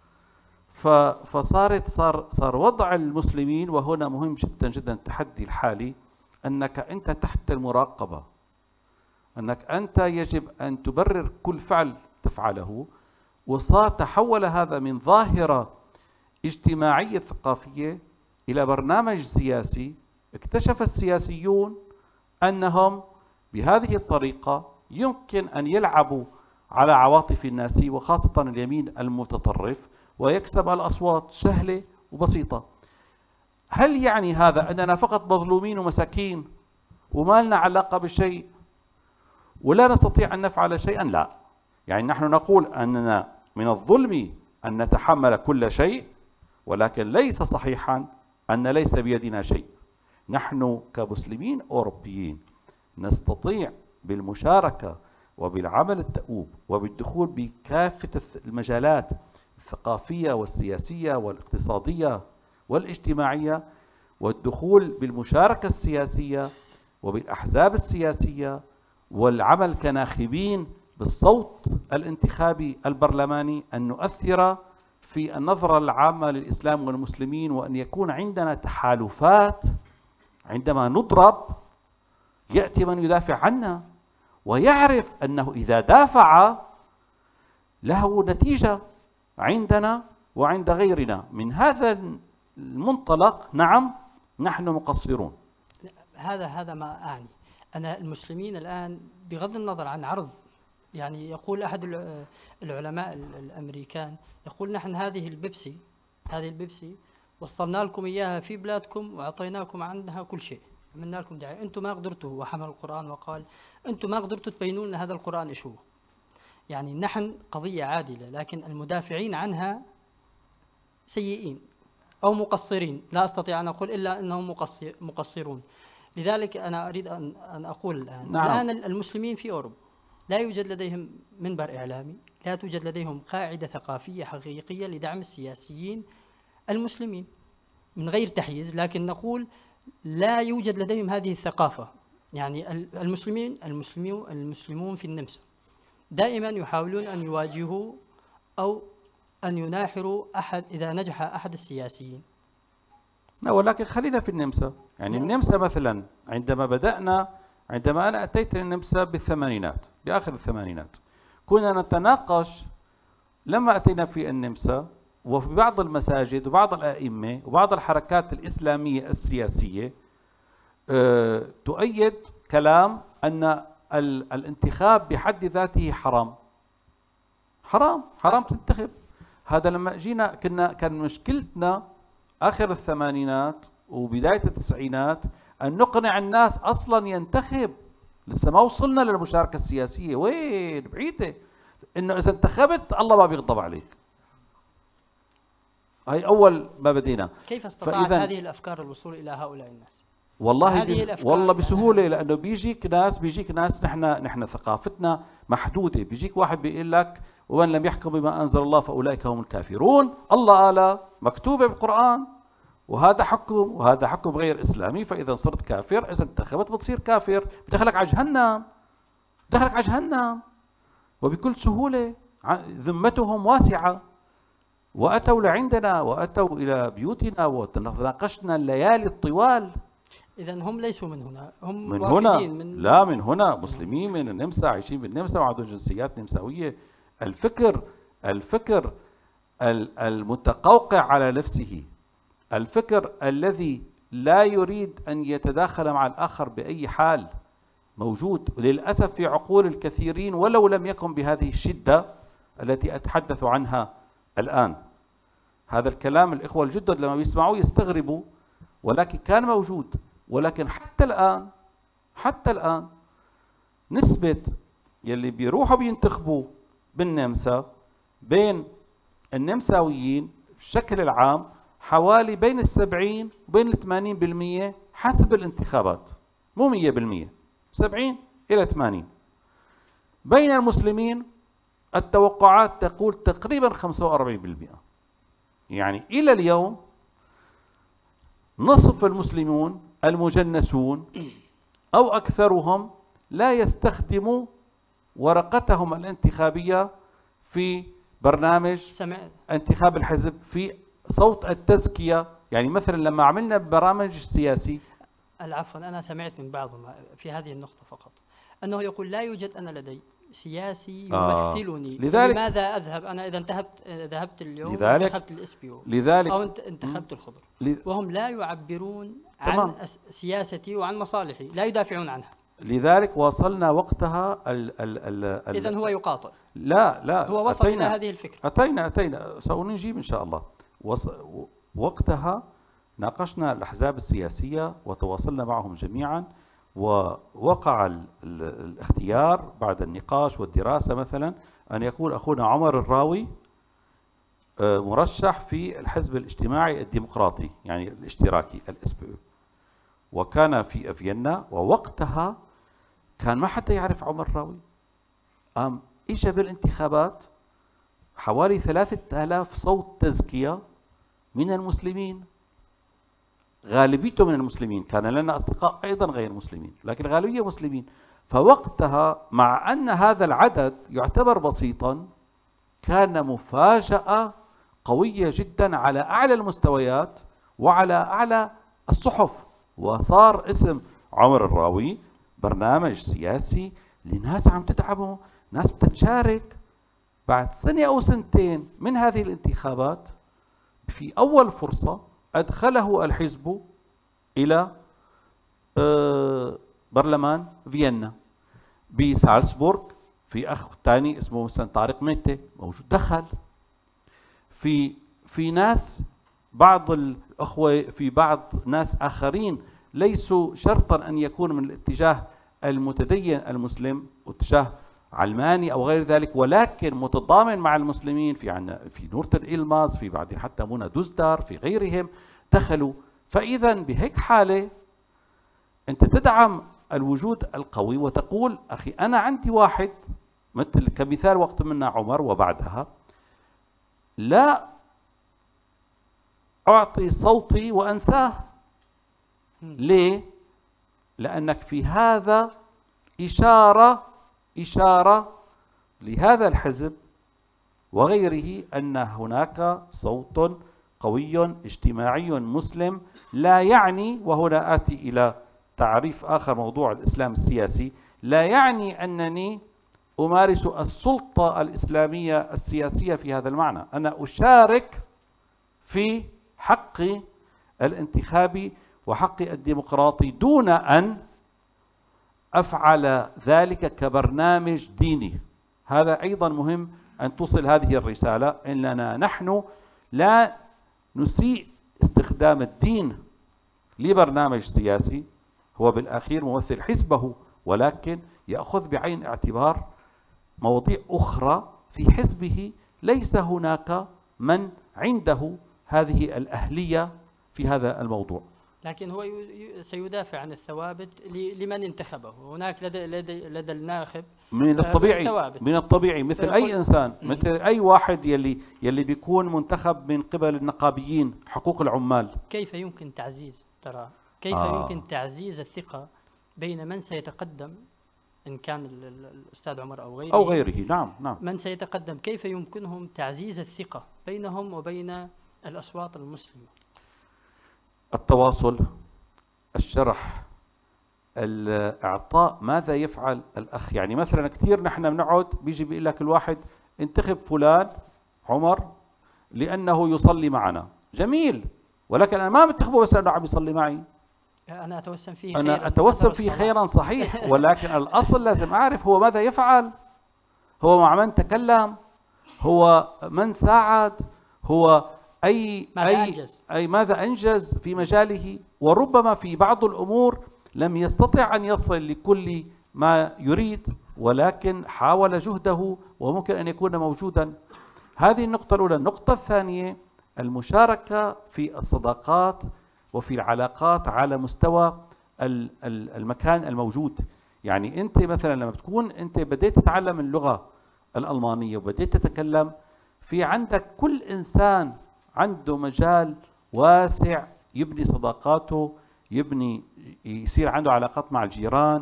صار وضع المسلمين، وهنا مهم جدا جدا التحدي الحالي، أنك أنت تحت المراقبة، أنك أنت يجب أن تبرر كل فعل تفعله. وصار تحول هذا من ظاهرة اجتماعية ثقافية إلى برنامج سياسي. اكتشف السياسيون أنهم بهذه الطريقة يمكن أن يلعبوا على عواطف الناس وخاصة اليمين المتطرف ويكسب الأصوات سهلة وبسيطة. هل يعني هذا أننا فقط مظلومين ومساكين وما لنا علاقة بشيء ولا نستطيع أن نفعل شيئا؟ لا، يعني نحن نقول أننا من الظلم أن نتحمل كل شيء، ولكن ليس صحيحا أن ليس بيدنا شيء. نحن كمسلمين أوروبيين نستطيع بالمشاركة وبالعمل الدؤوب وبالدخول بكافة المجالات الثقافية والسياسية والاقتصادية والاجتماعية، والدخول بالمشاركة السياسية وبالأحزاب السياسية والعمل كناخبين بالصوت الانتخابي البرلماني، أن نؤثر في النظرة العامة للإسلام والمسلمين، وأن يكون عندنا تحالفات. عندما نضرب يأتي من يدافع عنا ويعرف أنه إذا دافع له نتيجة عندنا وعند غيرنا. من هذا المنطلق نعم نحن مقصرون. هذا ما أعني أنا. المسلمين الآن بغض النظر عن عرض، يعني يقول أحد العلماء الأمريكان، يقول نحن هذه البيبسي وصلنا لكم إياها في بلادكم وأعطيناكم عنها كل شيء، عملنا لكم دعاية، أنتم ما قدرتوا. وحمل القرآن وقال أنتم ما قدرتوا تبينوا لنا هذا القرآن إيش هو. يعني نحن قضية عادلة، لكن المدافعين عنها سيئين أو مقصرين، لا أستطيع أن أقول إلا أنهم مقصرون. لذلك أنا أريد أن أقول الآن المسلمين في أوروبا لا يوجد لديهم منبر إعلامي، لا توجد لديهم قاعدة ثقافية حقيقية لدعم السياسيين المسلمين من غير تحيز، لكن نقول لا يوجد لديهم هذه الثقافة. يعني المسلمون في النمسا دائما يحاولون أن يواجهوا أو أن يناحروا إذا نجح أحد السياسيين. لا، ولكن خلينا في النمسا. يعني النمسا مثلا عندما أنا أتيت للنمسا بالثمانينات، بآخر الثمانينات، كنا نتناقش لما أتينا في النمسا وفي بعض المساجد وبعض الأئمة وبعض الحركات الإسلامية السياسية تؤيد كلام أن الانتخاب بحد ذاته حرام تنتخب. هذا لما جينا كان مشكلتنا آخر الثمانينات وبداية التسعينات أن نقنع الناس أصلا ينتخب. لسه ما وصلنا للمشاركة السياسية، وين بعيدة، إنه إذا انتخبت الله ما بيغضب عليك. هاي أول ما بدينا. كيف استطاعت هذه الأفكار الوصول إلى هؤلاء الناس؟ والله بسهولة، لأنه بيجيك ناس نحن ثقافتنا محدودة. بيجيك واحد بيقول لك ومن لم يحكم بما أنزل الله فأولئك هم الكافرون. الله قال مكتوبة بالقرآن، وهذا حكم غير إسلامي، فإذا صرت كافر، إذا انتخبت بتصير كافر، بدخلك على جهنم وبكل سهولة. ذمتهم واسعة، وأتوا لعندنا وأتوا إلى بيوتنا وتناقشنا الليالي الطوال. إذا هم ليسوا من هنا، هم من هنا. لا، من هنا، مسلمين من النمسا عايشين بالنمسا وعندهم جنسيات نمساوية. الفكر المتقوقع على نفسه، الفكر الذي لا يريد أن يتداخل مع الآخر بأي حال، موجود للأسف في عقول الكثيرين، ولو لم يكن بهذه الشدة التي أتحدث عنها الآن. هذا الكلام الإخوة الجدد لما بيسمعوه يستغربوا، ولكن كان موجود. ولكن حتى الآن نسبة يلي بيروحوا بينتخبوا بالنمسا بين النمساويين بشكل العام حوالي بين 70 وبين 80% حسب الانتخابات. مو 100%، 70 إلى 80. بين المسلمين التوقعات تقول تقريبا 45%. يعني إلى اليوم نصف المسلمون المجنسون أو أكثرهم لا يستخدموا ورقتهم الانتخابية في برنامج انتخاب الحزب، في صوت التزكية. يعني مثلا لما عملنا برامج سياسي، عفوا أنا سمعت من بعضهم في هذه النقطة فقط أنه يقول لا يوجد أنا لدي سياسي يمثلني، لماذا أذهب أنا إذا ذهبت اليوم انتخبت الإسبيو أو انتخبت الخضر، وهم لا يعبرون عن سياستي وعن مصالحي، لا يدافعون عنها. لذلك وصلنا وقتها إذن هو يقاطع. لا هو وصل إلى هذه الفكرة. أتينا سنجيب إن شاء الله. وقتها ناقشنا الأحزاب السياسية وتواصلنا معهم جميعا، ووقع الاختيار بعد النقاش والدراسة مثلا أن يكون أخونا عمر الراوي مرشح في الحزب الاجتماعي الديمقراطي، يعني الاشتراكي الإسبيو، وكان في فيينا. ووقتها كان ما حتى يعرف عمر الراوي. إجا بالانتخابات حوالي 3000 صوت تزكية من المسلمين، غالبيته من المسلمين، كان لنا أصدقاء أيضا غير مسلمين لكن غالبية مسلمين. فوقتها مع أن هذا العدد يعتبر بسيطا كان مفاجأة قوية جدا على أعلى المستويات وعلى أعلى الصحف، وصار اسم عمر الراوي برنامج سياسي لناس عم تدعمه، ناس بتشارك. بعد سنة أو سنتين من هذه الانتخابات في أول فرصة أدخله الحزب إلى برلمان فيينا. بسالزبورغ في أخ ثاني اسمه مثلا طارق ميتة موجود، دخل في ناس، بعض الأخوة في بعض ناس آخرين ليسوا شرطا أن يكون من الاتجاه المتدين المسلم واتجاه علماني أو غير ذلك، ولكن متضامن مع المسلمين. في عندنا في نورتن إيلماز، في بعدين حتى منى دوزدار، في غيرهم دخلوا. فإذا بهيك حالة أنت تدعم الوجود القوي وتقول أخي أنا عندي واحد، مثل كمثال وقت منا عمر وبعدها، لا أعطي صوتي وأنساه. ليه؟ لأنك في هذا إشارة لهذا الحزب وغيره أن هناك صوت قوي اجتماعي مسلم. لا يعني، وهنا آتي إلى تعريف آخر موضوع الإسلام السياسي، لا يعني أنني أمارس السلطة الإسلامية السياسية في هذا المعنى. أنا أشارك في حقي الانتخابي وحقي الديمقراطي دون أن أفعل ذلك كبرنامج ديني. هذا أيضا مهم أن توصل هذه الرسالة، إننا نحن لا نسيء استخدام الدين لبرنامج سياسي، هو بالأخير ممثل حزبه، ولكن يأخذ بعين الاعتبار مواضيع أخرى في حزبه ليس هناك من عنده هذه الأهلية في هذا الموضوع. لكن هو سيدافع عن الثوابت لمن انتخبه. هناك لدى الناخب من الطبيعي مثل أي إنسان، مثل أي واحد يلي بيكون منتخب من قبل النقابيين، حقوق العمال. كيف يمكن تعزيز الثقة بين من سيتقدم، إن كان الأستاذ عمر أو غيره؟ نعم من سيتقدم، كيف يمكنهم تعزيز الثقة بينهم وبين الأصوات المسلمة؟ التواصل، الشرح، الإعطاء. ماذا يفعل الأخ؟ يعني مثلا كثير نحن بنقعد بيجي بيقول لك الواحد انتخب فلان عمر لأنه يصلي معنا، جميل، ولكن أنا ما بنتخبه بس لأنه عم يصلي معي. أنا أتوسم فيه خيرا صحيح، ولكن الأصل لازم أعرف هو ماذا يفعل، هو مع من تكلم، هو من ساعد، هو ماذا أنجز في مجاله. وربما في بعض الأمور لم يستطع أن يصل لكل ما يريد، ولكن حاول جهده وممكن أن يكون موجودا. هذه النقطة الأولى. النقطة الثانية المشاركة في الصداقات وفي العلاقات على مستوى المكان الموجود. يعني أنت مثلا لما بتكون أنت بديت تتعلم اللغة الألمانية وبديت تتكلم، في عندك كل إنسان عنده مجال واسع يبني صداقاته، يصير عنده علاقات مع الجيران،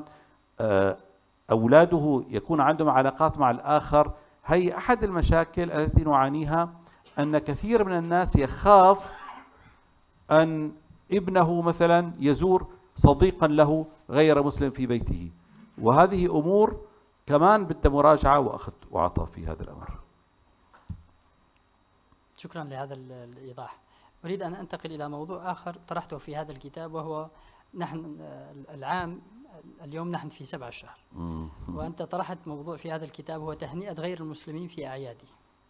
أولاده يكون عندهم علاقات مع الآخر. هي أحد المشاكل التي نعانيها، أن كثير من الناس يخاف أن ابنه مثلا يزور صديقا له غير مسلم في بيته، وهذه أمور كمان بدها مراجعة وأخذ وعطاء في هذا الأمر. شكرا لهذا الإيضاح. أريد أن أنتقل إلى موضوع آخر طرحته في هذا الكتاب، وهو نحن اليوم نحن في 7 شهر، وأنت طرحت موضوع في هذا الكتاب هو تهنئة غير المسلمين في أعياده.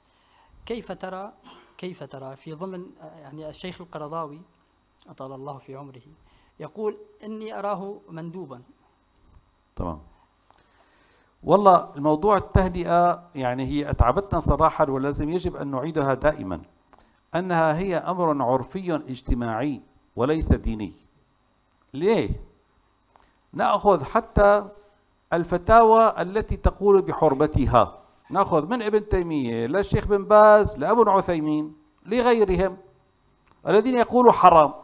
كيف ترى في ضمن يعني الشيخ القرضاوي أطال الله في عمره يقول إني أراه مندوبا. تمام. والله الموضوع التهنئة يعني هي أتعبتنا صراحة، ولازم يجب أن نعيدها دائما، أنها هي أمر عرفي اجتماعي وليس ديني. ليه؟ نأخذ حتى الفتاوى التي تقول بحرمتها، نأخذ من ابن تيمية للشيخ بن باز لابن عثيمين لغيرهم الذين يقولوا حرام.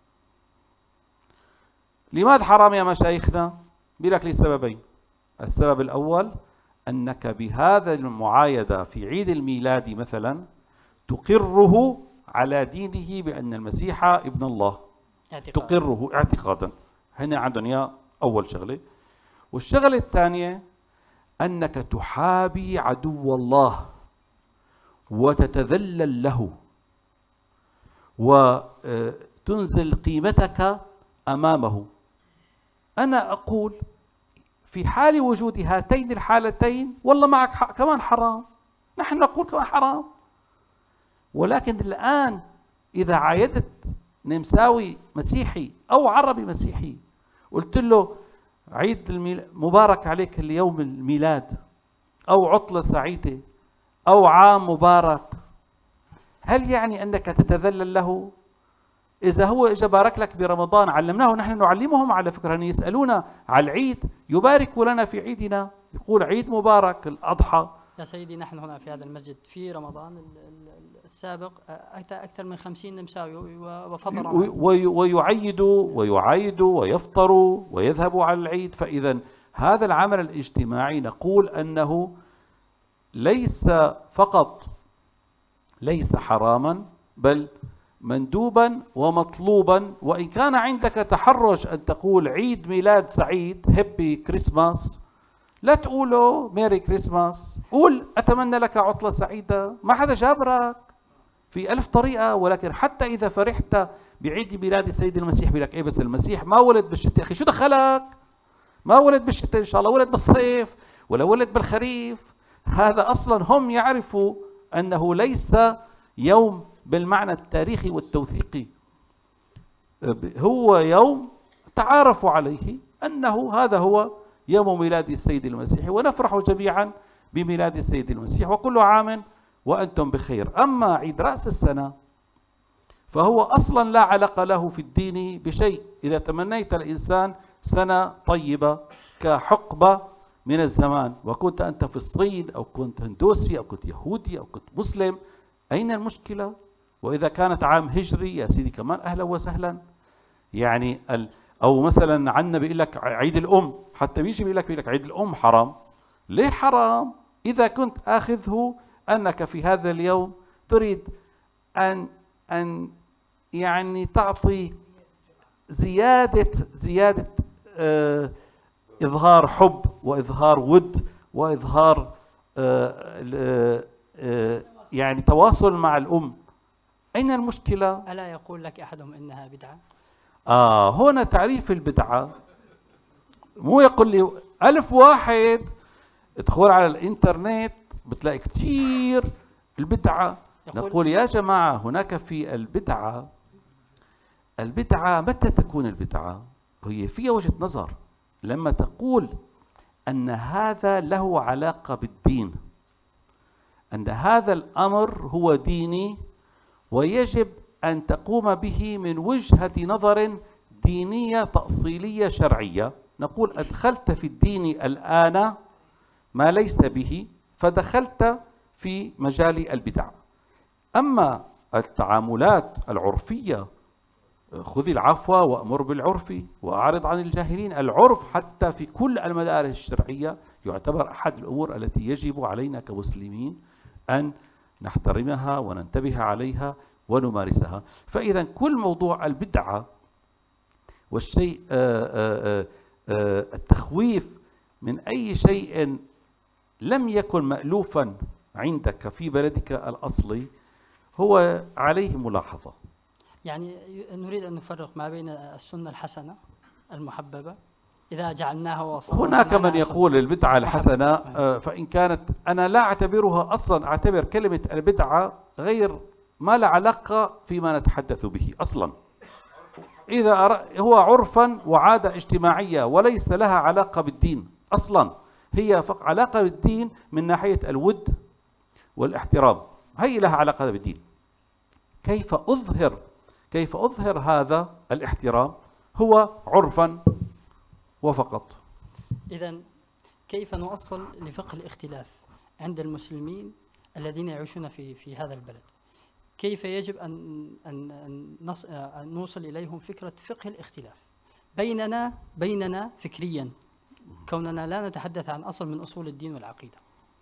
لماذا حرام يا مشايخنا؟ بلك لسببين. السبب الأول أنك بهذا المعايدة في عيد الميلاد مثلا تقره على دينه بأن المسيح ابن الله، تقره اعتقادا. هنا عندهم يا أول شغلة. والشغلة الثانية أنك تحابي عدو الله وتتذلل له وتنزل قيمتك أمامه. أنا أقول في حال وجود هاتين الحالتين والله معك حق، كمان حرام، نحن نقول كمان حرام. ولكن الآن إذا عايدت نمساوي مسيحي أو عربي مسيحي قلت له عيد مبارك عليك اليوم الميلاد، أو عطلة سعيدة، أو عام مبارك، هل يعني أنك تتذلل له؟ إذا هو إجا بارك لك برمضان، علمناه، نحن نعلمهم على فكرة أن يسألونا على العيد، يباركوا لنا في عيدنا، يقول عيد مبارك الأضحى. يا سيدي نحن هنا في هذا المسجد في رمضان السابق أتى أكثر من 50 نمساوي وفطر ويعيدوا ويفطروا ويذهبوا على العيد. فإذا هذا العمل الاجتماعي نقول أنه ليس فقط ليس حراما، بل مندوبا ومطلوبا. وإن كان عندك تحرج أن تقول عيد ميلاد سعيد، هابي كريسماس، لا تقوله ميري كريسماس، قول أتمنى لك عطلة سعيدة، ما حدا جابرك، في 1000 طريقة. ولكن حتى إذا فرحت بعيد ميلاد السيد المسيح بيقول لك إيه بس المسيح ما ولد بالشتاء. أخي شو دخلك؟ ما ولد بالشتاء، إن شاء الله ولد بالصيف ولا ولد بالخريف. هذا أصلا هم يعرفوا أنه ليس يوم بالمعنى التاريخي والتوثيقي، هو يوم تعارفوا عليه أنه هذا هو يوم ميلاد السيد المسيح، ونفرح جميعا بميلاد السيد المسيح، وكل عام وأنتم بخير. أما عيد رأس السنة فهو أصلا لا علاقة له في الدين بشيء. إذا تمنيت الإنسان سنة طيبة كحقبة من الزمان، وكنت أنت في الصين أو كنت هندوسي أو كنت يهودي أو كنت مسلم، أين المشكلة؟ وإذا كانت عام هجري يا سيدي كمان أهلا وسهلا. يعني أو مثلا عندنا بيقول لك عيد الأم، حتى بيجي بيقول لك عيد الأم حرام. ليه حرام؟ إذا كنت آخذه أنك في هذا اليوم تريد أن يعني تعطي زيادة إظهار حب وإظهار ود وإظهار يعني تواصل مع الأم، أين المشكلة؟ ألا يقول لك أحدهم إنها بدعة؟ هنا تعريف البدعة مو يقول لي 1000 واحد ادخل على الإنترنت بتلاقي كتير البدعة. نقول يا جماعة هناك في البدعة متى تكون البدعة؟ هي فيها وجهة نظر لما تقول أن هذا له علاقة بالدين، أن هذا الأمر هو ديني ويجب أن تقوم به من وجهة نظر دينية تأصيلية شرعية، نقول أدخلت في الدين الآن ما ليس به فدخلت في مجال البدع. أما التعاملات العرفية، خذ العفو وأمر بالعرف وأعرض عن الجاهلين، العرف حتى في كل المدارس الشرعية يعتبر أحد الأمور التي يجب علينا كمسلمين أن نحترمها وننتبه عليها ونمارسها. فإذا كل موضوع البدعة والشيء التخويف من أي شيء لم يكن مألوفا عندك في بلدك الأصلي هو عليه ملاحظة. يعني نريد أن نفرق ما بين السنة الحسنة المحببة إذا جعلناها وصفا. هناك من يقول البدعة الحسنة فإن كانت، أنا لا أعتبرها أصلا، أعتبر كلمة البدعة غير ما لا علاقة فيما نتحدث به أصلا. إذا هو عرفا وعادة اجتماعية وليس لها علاقة بالدين أصلا، هي علاقة بالدين من ناحية الود والاحترام، هي لها علاقة بالدين. كيف أظهر هذا الاحترام؟ هو عرفا وفقط. إذن كيف نوصل لفقه الاختلاف عند المسلمين الذين يعيشون في هذا البلد؟ كيف يجب أن نوصل إليهم فكرة فقه الاختلاف بيننا فكريا، كوننا لا نتحدث عن أصل من أصول الدين والعقيدة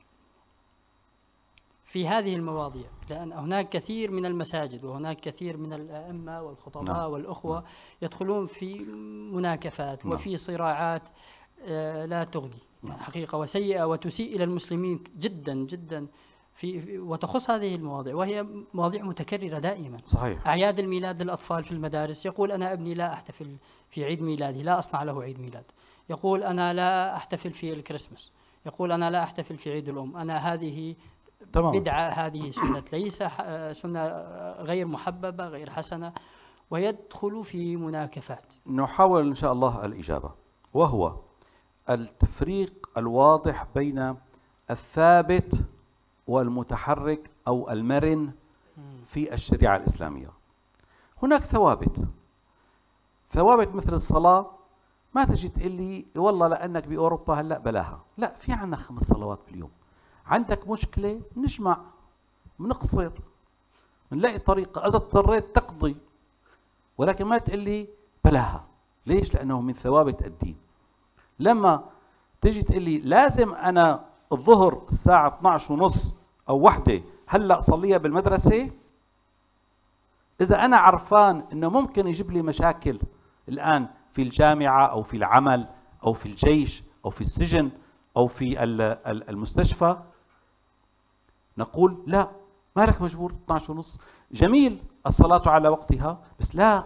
في هذه المواضيع، لأن هناك كثير من المساجد وهناك كثير من الأئمة والخطباء والأخوة يدخلون في مناكفات وفي صراعات لا تغني حقيقة وسيئة وتسيء إلى المسلمين جدا جدا وتخص هذه المواضيع، وهي مواضيع متكررة دائما. صحيح. أعياد الميلاد للأطفال في المدارس، يقول أنا ابني لا أحتفل في عيد ميلادي، لا أصنع له عيد ميلاد. يقول أنا لا أحتفل في الكريسماس، يقول أنا لا أحتفل في عيد الأم، أنا هذه بدعة، هذه سنة ليس سنة غير محببة غير حسنة، ويدخل في مناكفات. نحاول إن شاء الله الإجابة، وهو التفريق الواضح بين الثابت والمتحرك أو المرن في الشريعة الإسلامية. هناك ثوابت مثل الصلاة، ما تجي تقول لي والله لأنك بأوروبا هلأ بلاها، لا، في عنا 5 صلوات باليوم. عندك مشكلة نجمع، بنقصر، بنلاقي طريقة، إذا اضطريت تقضي، ولكن ما تقول لي بلاها. ليش؟ لأنه من ثوابت الدين. لما تيجي تقول لي لازم أنا الظهر الساعة 12:30 أو 1 هلأ صليها بالمدرسة، إذا أنا عرفان إنه ممكن يجيب لي مشاكل الآن في الجامعة أو في العمل أو في الجيش أو في السجن أو في المستشفى، نقول لا، مالك مجبور 12:30. جميل الصلاة على وقتها، بس لا،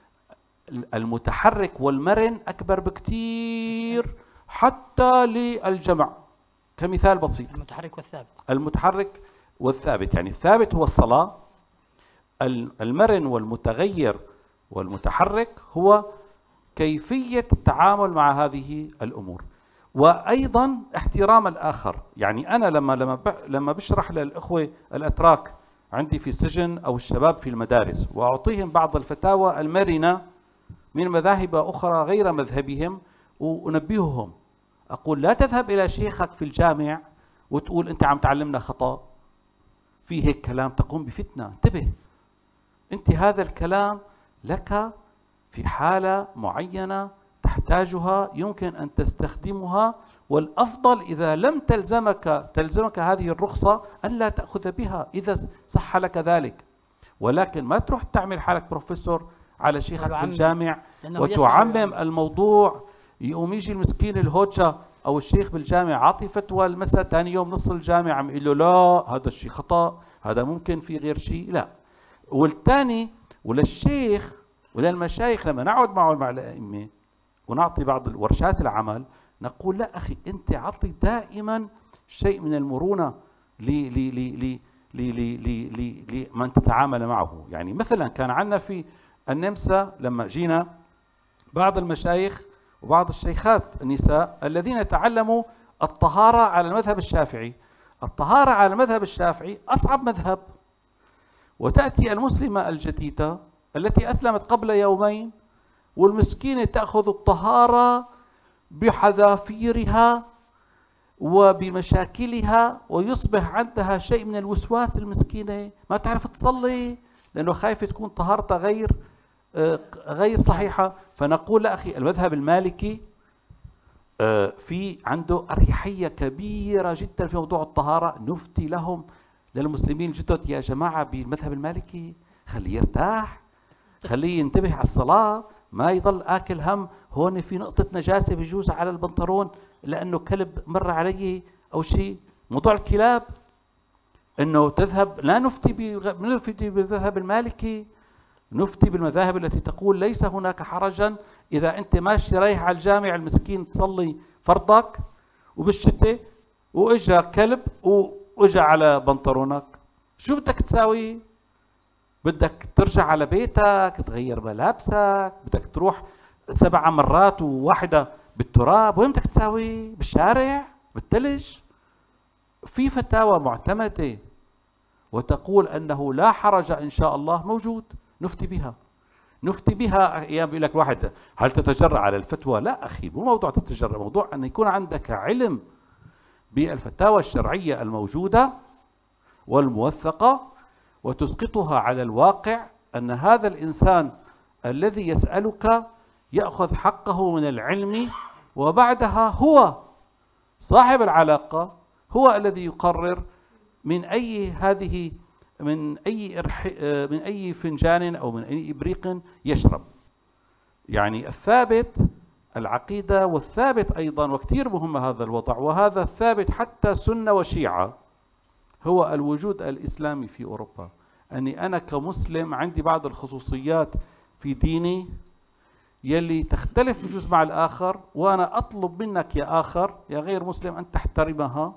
المتحرك والمرن أكبر بكثير حتى للجمع. كمثال بسيط، المتحرك والثابت، يعني الثابت هو الصلاة، المرن والمتغير والمتحرك هو كيفية التعامل مع هذه الأمور، وأيضا احترام الآخر. يعني أنا لما بشرح للإخوة الأتراك عندي في السجن أو الشباب في المدارس وأعطيهم بعض الفتاوى المرنة من مذاهب أخرى غير مذهبهم وأنبههم، أقول لا تذهب إلى شيخك في الجامع وتقول أنت عم تعلمنا خطأ، في هيك كلام تقوم بفتنة، انتبه، أنت هذا الكلام لك في حالة معينة تحتاجها، يمكن أن تستخدمها، والأفضل إذا لم تلزمك هذه الرخصة أن لا تأخذ بها إذا صح لك ذلك. ولكن ما تروح تعمل حالك بروفيسور على شيخك في الجامع وتعمم الموضوع، يقوم يجي المسكين الهوتشا أو الشيخ بالجامع عاطي فتوى المساء ثاني يوم نص الجامع عم يقول له لا هذا الشيء خطأ، هذا ممكن في غير شيء، لا. والثاني وللشيخ وللمشايخ لما نقعد معه مع الأئمة ونعطي بعض الورشات العمل نقول لا أخي، أنت عطي دائما شيء من المرونة لمن تتعامل معه. يعني مثلا كان عندنا في النمسا لما جينا بعض المشايخ وبعض الشيخات النساء الذين تعلموا الطهارة على المذهب الشافعي. الطهارة على المذهب الشافعي أصعب مذهب، وتأتي المسلمة الجديدة التي أسلمت قبل يومين والمسكينة تأخذ الطهارة بحذافيرها وبمشاكلها، ويصبح عندها شيء من الوسواس. المسكينة ما تعرف تصلي لأنه خايفة تكون طهارتها غير صحيحة. فنقول لا أخي، المذهب المالكي في عنده أريحية كبيرة جدا في موضوع الطهارة. نفتي لهم للمسلمين الجدد: يا جماعة بالمذهب المالكي خليه يرتاح، خليه ينتبه على الصلاة، ما يضل آكل هم هون في نقطة نجاسة بيجوز على البنطلون لأنه كلب مر علي أو شيء. موضوع الكلاب أنه تذهب، لا نفتي بالمذهب المالكي، نفتي بالمذاهب التي تقول ليس هناك حرجا إذا أنت ماشي رايح على الجامع المسكين تصلي فرضك وبالشتاء وإجا كلب وإجا على بنطلونك، شو بدك تساوي؟ بدك ترجع على بيتك، تغير ملابسك، بدك تروح 7 مرات وواحدة بالتراب، وين بدك تساوي؟ بالشارع؟ بالثلج؟ في فتاوى معتمدة وتقول أنه لا حرج إن شاء الله موجود، نفتي بها. نفتي بها. أيام بيقول لك واحد: هل تتجرأ على الفتوى؟ لا أخي، مو موضوع تتجرأ، موضوع أن يكون عندك علم بالفتاوى الشرعية الموجودة والموثقة وتسقطها على الواقع، أن هذا الإنسان الذي يسألك يأخذ حقه من العلم، وبعدها هو صاحب العلاقة هو الذي يقرر من أي فنجان أو من أي إبريق يشرب. يعني الثابت العقيدة، والثابت أيضا وكثير مهم هذا الوضع، وهذا الثابت حتى سنة وشيعة، هو الوجود الإسلامي في أوروبا. أني أنا كمسلم عندي بعض الخصوصيات في ديني يلي تختلف بجزء مع الآخر، وأنا أطلب منك يا آخر يا غير مسلم أن تحترمها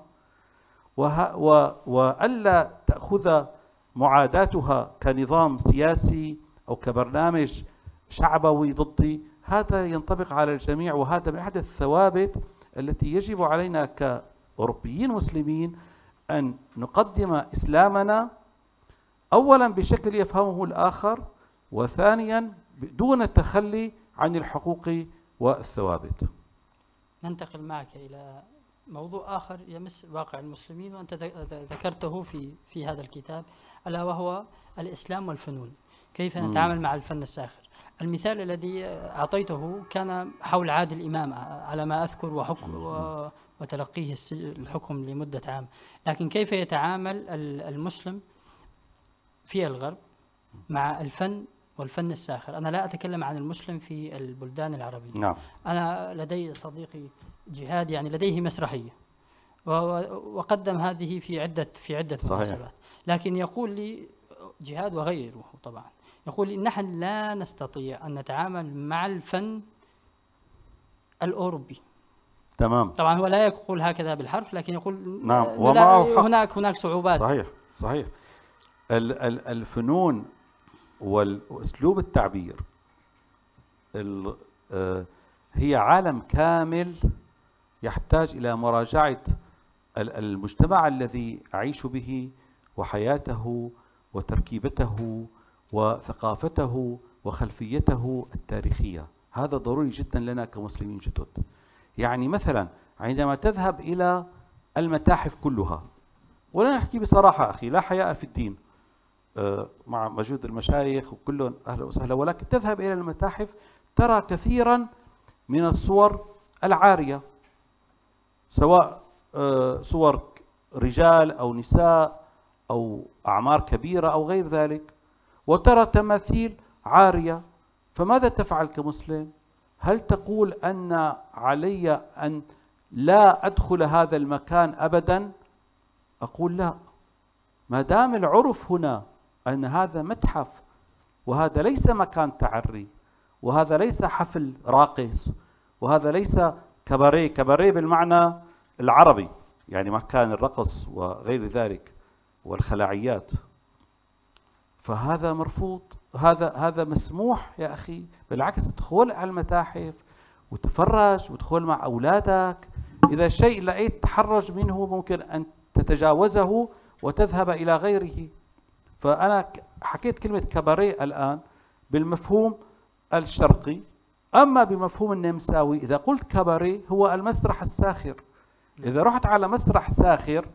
وألا تأخذ معاداتها كنظام سياسي أو كبرنامج شعبوي ضدي. هذا ينطبق على الجميع، وهذا من أحد الثوابت التي يجب علينا كأوروبيين مسلمين أن نقدم إسلامنا أولا بشكل يفهمه الآخر، وثانيا دون التخلي عن الحقوق والثوابت. ننتقل معك إلى موضوع آخر يمس واقع المسلمين، وأنت ذكرته في هذا الكتاب، ألا وهو الإسلام والفنون. كيف نتعامل مع الفن الساخر؟ المثال الذي أعطيته كان حول عادل إمام على ما أذكر وتلقيه الحكم لمدة عام، لكن كيف يتعامل المسلم في الغرب مع الفن والفن الساخر؟ أنا لا أتكلم عن المسلم في البلدان العربية. نعم. أنا لدي صديقي جهاد، يعني لديه مسرحية وقدم هذه في عدة مناسبات، لكن يقول لي جهاد وغيره طبعا، يقول لي نحن لا نستطيع أن نتعامل مع الفن الأوروبي. تمام. طبعا هو لا يقول هكذا بالحرف، لكن يقول نعم، هناك صعوبات. صحيح. الفنون وأسلوب التعبير هي عالم كامل يحتاج إلى مراجعة المجتمع الذي أعيش به وحياته وتركيبته وثقافته وخلفيته التاريخية. هذا ضروري جدا لنا كمسلمين جدد. يعني مثلا عندما تذهب إلى المتاحف كلها، ولا نحكي بصراحة أخي، لا حياء في الدين مع وجود المشايخ وكلهم أهلا وسهلا، ولكن تذهب إلى المتاحف ترى كثيرا من الصور العارية، سواء صور رجال أو نساء أو أعمار كبيرة أو غير ذلك، وترى تماثيل عارية. فماذا تفعل كمسلم؟ هل تقول أن علي أن لا أدخل هذا المكان أبدا؟ أقول لا، ما دام العرف هنا أن هذا متحف، وهذا ليس مكان تعري، وهذا ليس حفل راقص، وهذا ليس كباريه بالمعنى العربي، يعني مكان الرقص وغير ذلك والخلاعيات، فهذا مرفوض. هذا مسموح يا أخي. بالعكس، ادخل على المتاحف وتفرج وادخل مع أولادك. إذا شيء لقيت تحرج منه ممكن أن تتجاوزه وتذهب إلى غيره. فأنا حكيت كلمة كباريه الآن بالمفهوم الشرقي، أما بمفهوم النمساوي إذا قلت كباريه هو المسرح الساخر. إذا رحت على مسرح ساخر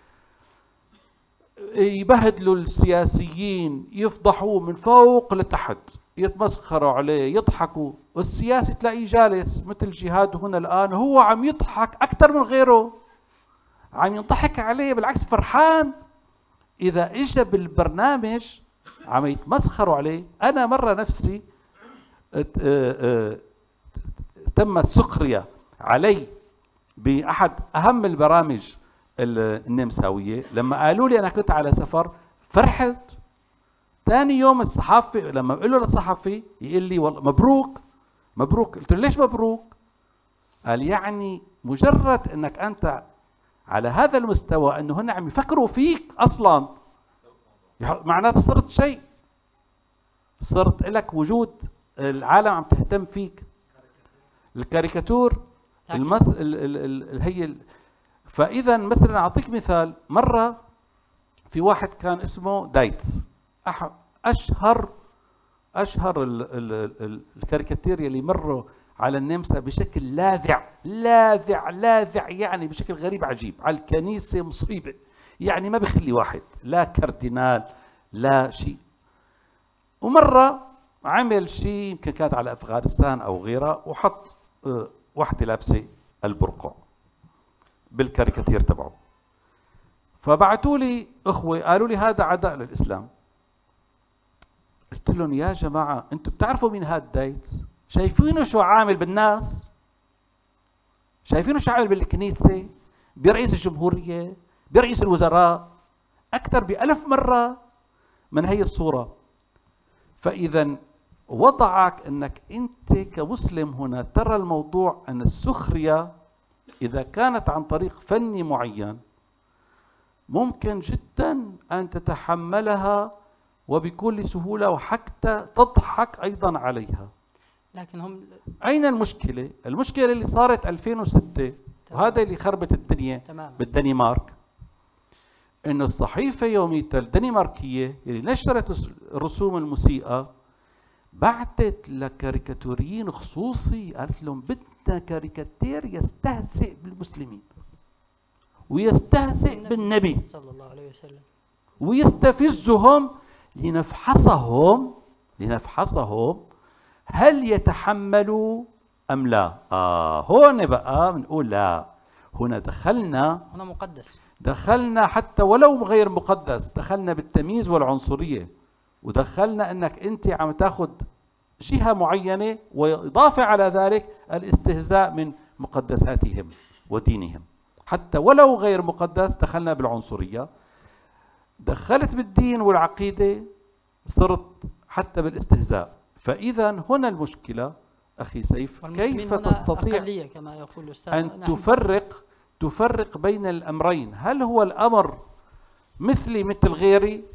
يبهدلوا السياسيين، يفضحوه من فوق لتحت، يتمسخروا عليه، يضحكوا، والسياسي تلاقيه جالس مثل جهاد هنا الآن هو عم يضحك أكثر من غيره، عم يضحك عليه بالعكس فرحان. إذا إجا بالبرنامج عم يتمسخروا عليه. أنا مرة نفسي تم السخرية علي بأحد أهم البرامج النمساوية لما قالوا لي أنا كنت على سفر. فرحت ثاني يوم الصحافي لما بقول له للصحفي يقول لي والله مبروك مبروك. قلت له ليش مبروك؟ قال يعني مجرد أنك أنت على هذا المستوى أنه هن عم يفكروا فيك أصلا معناته صرت شيء، صرت لك وجود، العالم عم تهتم فيك. الكاريكاتور هي فإذا مثلا أعطيك مثال. مرة في واحد كان اسمه دايتس، أشهر الكاريكاتير اللي مروا على النمسا بشكل لاذع لاذع لاذع، يعني بشكل غريب عجيب، على الكنيسة مصيبة، يعني ما بخلي واحد لا كاردينال لا شيء. ومرة عمل شيء يمكن كانت على أفغانستان أو غيرها وحط واحدة لابسة البرقع بالكاريكاتير تبعه. فبعثوا لي اخوه قالوا لي هذا عداء للاسلام. قلت لهم يا جماعه انتم بتعرفوا مين هذا دايتس؟ شايفينه شو عامل بالناس؟ شايفينه شو عامل بالكنيسه؟ برئيس الجمهوريه، برئيس الوزراء، اكثر ب1000 مره من هي الصوره. فاذا وضعك انك انت كمسلم هنا ترى الموضوع ان السخريه إذا كانت عن طريق فني معين ممكن جدا أن تتحملها وبكل سهولة وحتى تضحك أيضا عليها. لكن هم أين المشكلة؟ المشكلة اللي صارت 2006 وهذا اللي خربت الدنيا بالدنمارك، إنه الصحيفة يومية الدنماركية اللي نشرت رسوم الموسيقى بعثت لكاريكاتوريين خصوصي قالت لهم بدنا كاريكاتير يستهزئ بالمسلمين ويستهزئ بالنبي صلى الله عليه وسلم ويستفزهم لنفحصهم هل يتحملوا أم لا. هون بقى بنقول لا، هنا هنا مقدس، دخلنا حتى ولو غير مقدس، دخلنا بالتمييز والعنصرية، ودخلنا انك انت عم تاخذ جهة معينة واضافة على ذلك الاستهزاء من مقدساتهم ودينهم، حتى ولو غير مقدس. دخلنا بالعنصرية، دخلت بالدين والعقيدة، صرت حتى بالاستهزاء. فإذا هنا المشكلة أخي سيف، كيف تستطيع كما يقول الأستاذ أن تفرق بين الأمرين؟ هل هو الأمر مثلي مثل غيري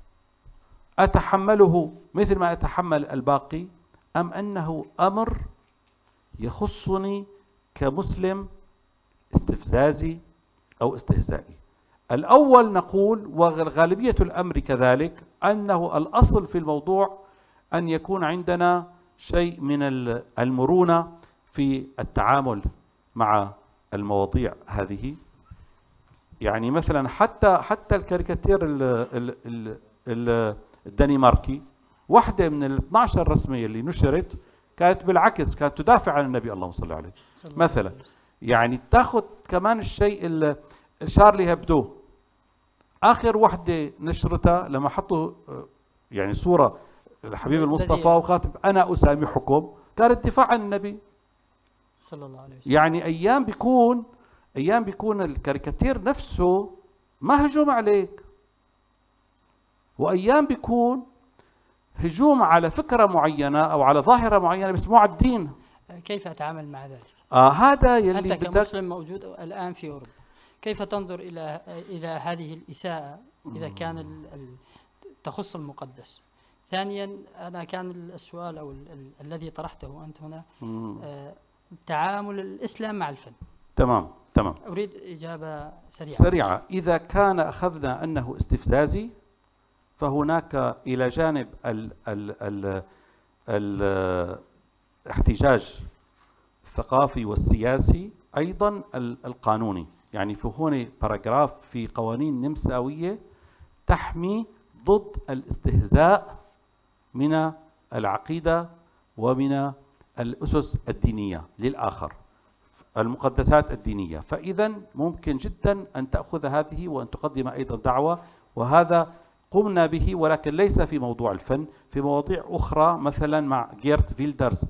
أتحمله مثل ما أتحمل الباقي، أم أنه أمر يخصني كمسلم استفزازي أو استهزائي؟ الأول نقول وغالبية الأمر كذلك أنه الأصل في الموضوع أن يكون عندنا شيء من المرونة في التعامل مع المواضيع هذه. يعني مثلا حتى الكاريكاتير الدنماركي، واحدة من ال 12 رسمية اللي نشرت كانت بالعكس، كانت تدافع عن النبي اللهم صل عليه مثلا. يعني تاخذ كمان الشيء شارلي هبدو، آخر واحدة نشرتها لما حطوا يعني صورة الحبيب المصطفى وكاتب أنا أسامحكم، كانت دفاع عن النبي صلى الله عليه وسلم. يعني أيام بيكون الكاريكاتير نفسه ما هجوم عليك، وأيام بيكون هجوم على فكرة معينة أو على ظاهرة معينة بس مو على الدين. كيف أتعامل مع ذلك؟ هذا يلي أنت كمسلم موجود الآن في أوروبا، كيف تنظر إلى هذه الإساءة إذا كان تخص المقدس؟ ثانيا، أنا كان السؤال أو الذي طرحته أنت هنا تعامل الإسلام مع الفن. تمام. أريد إجابة سريعة. إذا كان أخذنا أنه استفزازي فهناك إلى جانب احتجاج الثقافي والسياسي أيضا القانوني. يعني في هون باراجراف في قوانين نمساوية تحمي ضد الاستهزاء من العقيدة ومن الأسس الدينية للآخر، المقدسات الدينية. فإذا ممكن جدا أن تأخذ هذه وأن تقدم أيضا دعوة، وهذا قمنا به، ولكن ليس في موضوع الفن، في مواضيع أخرى، مثلا مع جيرت فيلدرز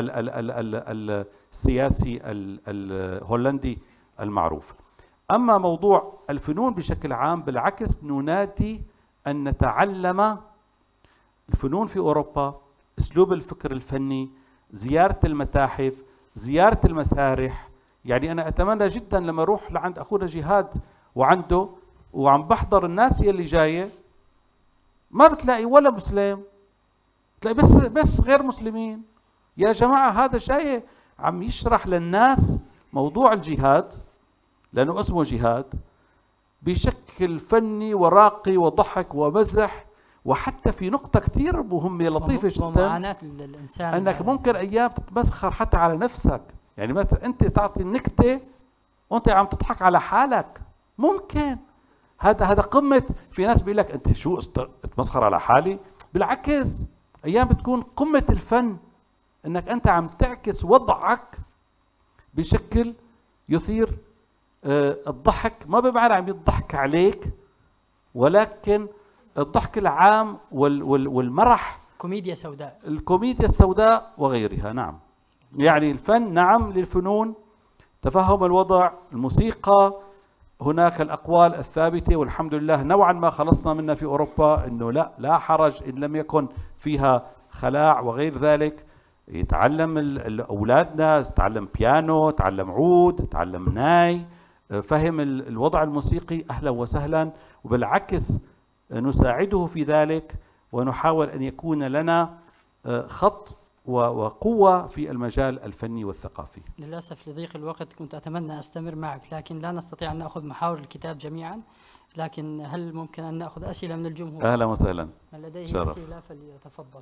السياسي الهولندي المعروف. أما موضوع الفنون بشكل عام، بالعكس ننادي أن نتعلم الفنون في أوروبا، أسلوب الفكر الفني، زيارة المتاحف، زيارة المسارح. يعني أنا أتمنى جدا لما أروح لعند أخونا جهاد وعنده وعم بحضر الناس اللي جاية، ما بتلاقي ولا مسلم، بتلاقي بس غير مسلمين. يا جماعة هذا جاي عم يشرح للناس موضوع الجهاد، لأنه اسمه جهاد، بشكل فني وراقي وضحك ومزح. وحتى في نقطة كثير مهمة لطيفة جدا، ومعاناة الإنسان، أنك ممكن أيام تتمسخر حتى على نفسك. يعني مثلا أنت تعطي النكتة وأنت عم تضحك على حالك، ممكن هذا قمة. في ناس بيقول لك أنت شو تمسخر على حالي؟ بالعكس، أيام بتكون قمة الفن أنك أنت عم تعكس وضعك بشكل يثير الضحك، ما بمعنى عم يضحك عليك، ولكن الضحك العام والمرح، كوميديا سوداء، الكوميديا السوداء وغيرها. نعم، يعني الفن نعم للفنون، تفهم الوضع، الموسيقى، هناك الأقوال الثابتة والحمد لله نوعا ما خلصنا منها في أوروبا، أنه لا حرج إن لم يكن فيها خلاع وغير ذلك. يتعلم أولادنا، تتعلم بيانو، تتعلم عود، تتعلم ناي، فهم الوضع الموسيقي، أهلا وسهلا. وبالعكس نساعده في ذلك، ونحاول أن يكون لنا خط وقوة في المجال الفني والثقافي. للأسف لضيق الوقت كنت أتمنى أستمر معك، لكن لا نستطيع أن نأخذ محاور الكتاب جميعا. لكن هل ممكن أن نأخذ أسئلة من الجمهور؟ أهلا وسهلا، من لديه شرف. أسئلة فليتفضل.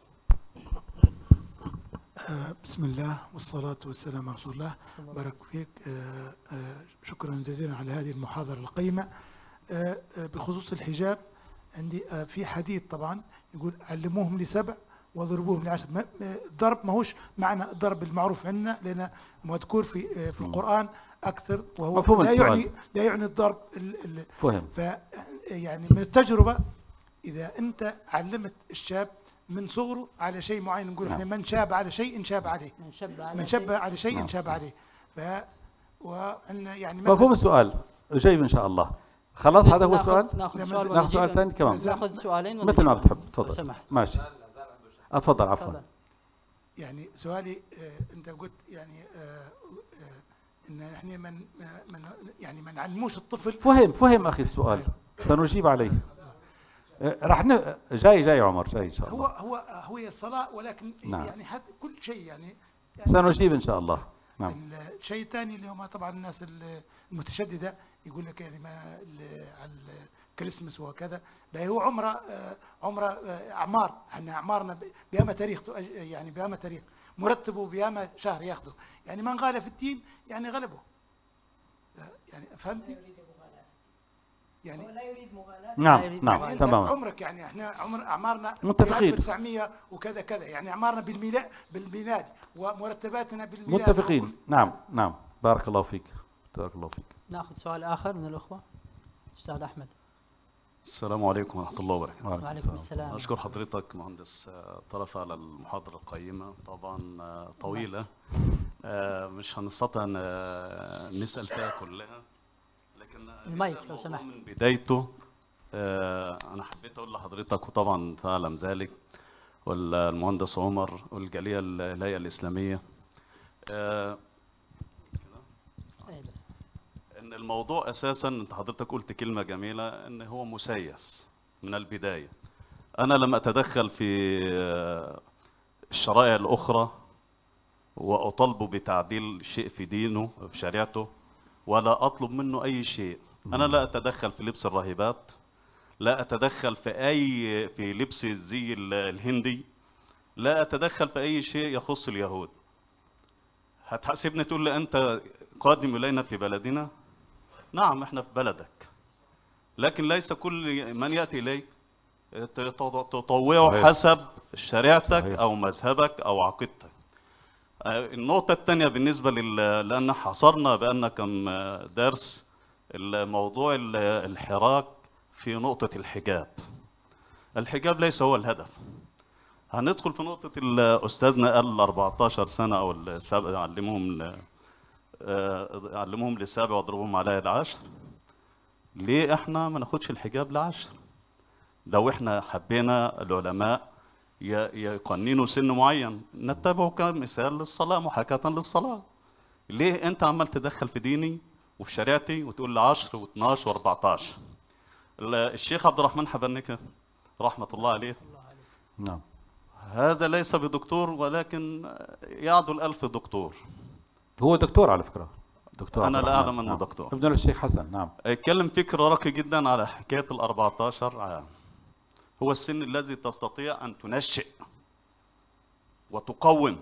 بسم الله والصلاة والسلام على رسول الله. بارك فيك. شكرا جزيلا على هذه المحاضرة القيمة. بخصوص الحجاب، عندي في حديث طبعا يقول علموهم لسبع واضربوهم لعشر. الضرب ماهوش معنى الضرب المعروف عندنا، لأنه مذكور في القرآن أكثر، وهو لا يعني الضرب فهم. يعني من التجربة، إذا أنت علمت الشاب من صغره على شيء معين، نقول احنا من شاب على شيء شاب عليه، من شاب على شيء شاب عليه. وعندنا يعني مفهوم السؤال جيد إن شاء الله. خلاص هذا هو السؤال. ناخذ سؤال ثاني كمان، ناخذ سؤالين مثل ما بتحب. تفضل. سمحت. ماشي، اتفضل. عفوا. يعني سؤالي، انت قلت يعني ان احنا ما نعلموش الطفل. فهم اخي السؤال، سنجيب عليه. راح جاي عمر، جاي ان شاء الله. هو الصلاة، ولكن نعم. يعني كل شيء يعني سنجيب ان شاء الله. نعم. الشيء الثاني اللي هم طبعا الناس المتشددة يقول لك يعني على الكريسماس وكذا، هو عمره اعمار. احنا اعمارنا بياما تاريخ، يعني بياما تاريخ مرتبه، بياما شهر ياخذه. يعني من غالى في الدين يعني غلبه. يعني فهمتي؟ يعني لا يريد مغالاة. نعم يعني تماما. عمرك يعني احنا اعمارنا متفقين 1900 وكذا كذا، يعني اعمارنا بالميلاد ومرتباتنا بالميلاد. متفقين. نعم. بارك الله فيك. ناخذ سؤال آخر من الأخوة. أستاذ أحمد. السلام عليكم ورحمة الله وبركاته. وعليكم السلام. أشكر حضرتك مهندس طرف على المحاضرة القيمة، طبعا طويلة، مش هنستطيع نسأل فيها كلها، لكن المايك لو سمحت. من بدايته أنا حبيت أقول لحضرتك، وطبعا تعلم ذلك، والمهندس عمر والجالية الهيئة الإسلامية، ان الموضوع اساسا، انت حضرتك قلت كلمه جميله، ان هو مسيس من البدايه. انا لم اتدخل في الشرائع الاخرى واطالبه بتعديل شيء في دينه في شريعته، ولا اطلب منه اي شيء. انا لا اتدخل في لبس الراهبات، لا اتدخل في لبس الزي الهندي، لا اتدخل في اي شيء يخص اليهود. هتحاسبني تقول لي أنت قادم إلينا في بلدنا؟ نعم إحنا في بلدك، لكن ليس كل من يأتي إليك تطوعه حسب شريعتك أو مذهبك أو عقيدتك. النقطة الثانية بالنسبة لأن حصرنا بأن كم درس الموضوع الحراك في نقطة الحجاب. الحجاب ليس هو الهدف. هندخل في نقطة أستاذنا قال 14 سنة أو السابع علموهم للسابع واضربوهم على العشر. ليه احنا ما ناخدش الحجاب لعشر؟ لو احنا حبينا العلماء يقننوا سن معين نتبعه كمثال للصلاة، محاكاة للصلاة. ليه انت عمال تدخل في ديني وفي شريعتي وتقول لي 10 و12 و14؟ الشيخ عبد الرحمن حبنكة رحمة الله عليه، نعم، هذا ليس بدكتور ولكن يعدل 1000 دكتور. هو دكتور على فكرة، دكتور. أنا لا أعلم أنه دكتور. ابن الشيخ حسن. نعم. اتكلم فكر راقي جدا على حكاية ال14 عام. هو السن الذي تستطيع أن تنشئ وتقوم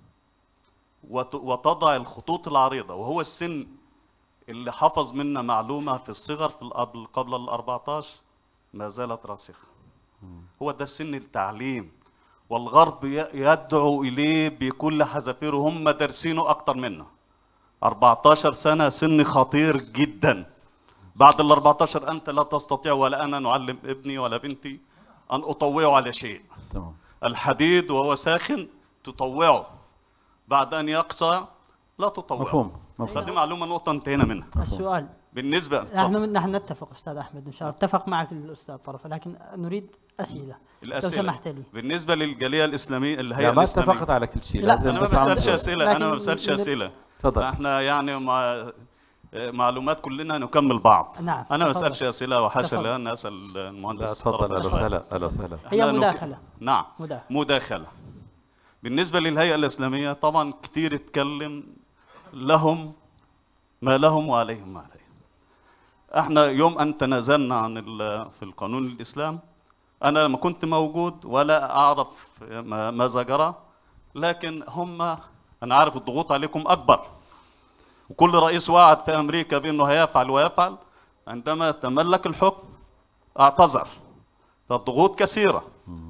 وتضع الخطوط العريضة، وهو السن اللي حفظ منا معلومة في الصغر في قبل ال14 ما زالت راسخة. هو ده السن التعليم، والغرب يدعو إليه بكل حذافيره، هم دارسينه أكتر منا. 14 سنة سن خطير جدا. بعد ال14 أنت لا تستطيع ولا أنا نعلم ابني ولا بنتي أن أطوعه على شيء. تمام. الحديد وهو ساخن تطوعه، بعد أن يقسى لا تطوعه. مفهوم. فدي معلومة نقطة انتهينا منها. السؤال بالنسبة نحن نتفق أستاذ أحمد إن شاء الله، اتفق معك الأستاذ طرفة، لكن نريد أسئلة لو سمحت لي. بالنسبة للجالية الإسلامية اللي هي ما اتفقت على كل شيء. لا. أنا ما بسألش أسئلة، أنا ما بسألش أسئلة. تفضل. احنا يعني معلومات كلنا نكمل بعض. نعم. أنا ما بسألش أسئلة وحاشا لي أن أسأل المهندس. لا تفضل. أهلا وسهلا. هي مداخلة. نعم. مداخلة. بالنسبة للهيئة الإسلامية طبعا كتير اتكلم، لهم ما لهم وعليهم ما عليهم. احنا يوم أن تنازلنا عن في القانون الإسلام، أنا لما كنت موجود ولا أعرف ماذا جرى، لكن أنا عارف الضغوط عليكم أكبر، وكل رئيس وعد في أمريكا بأنه هيفعل ويفعل، عندما تملك الحكم اعتذر. فالضغوط كثيرة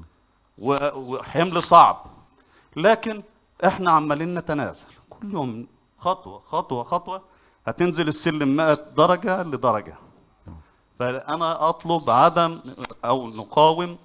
وحمل صعب، لكن احنا عمالين نتنازل كل يوم خطوة خطوة خطوة، هتنزل السلم 100 درجة لدرجة. فأنا أطلب عدم أو نقاوم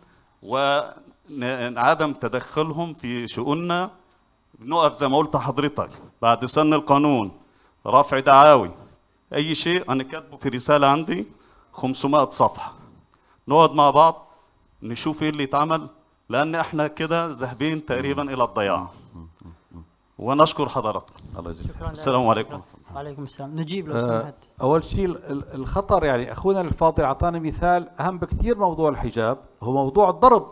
وعدم تدخلهم في شؤوننا. نقف زي ما قلت حضرتك بعد سن القانون، رفع دعاوي، أي شيء أنا كاتبه في رسالة عندي 500 صفحة، نقعد مع بعض نشوف إيه اللي يتعمل، لأن إحنا كده ذاهبين تقريبا إلى الضياع. ونشكر حضراتكم. الله يجزيك. السلام عليكم. وعليكم السلام. نجيب لو سمحت. أول شيء الخطر، يعني أخونا الفاضل أعطانا مثال أهم بكثير. موضوع الحجاب هو موضوع الضرب.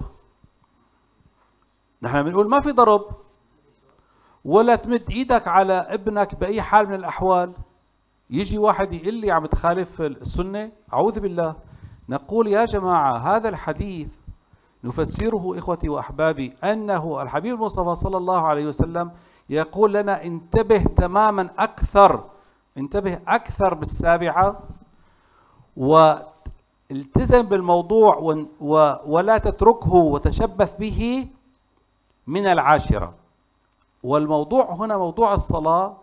نحن بنقول ما في ضرب، ولا تمد إيدك على ابنك بأي حال من الأحوال. يجي واحد يقول لي عم تخالف السنة، أعوذ بالله. نقول يا جماعة هذا الحديث نفسره إخوتي وأحبابي أنه الحبيب المصطفى صلى الله عليه وسلم يقول لنا انتبه تماما أكثر، انتبه أكثر بالسابعة، والتزم بالموضوع ولا تتركه وتشبث به من العاشرة. والموضوع هنا موضوع الصلاة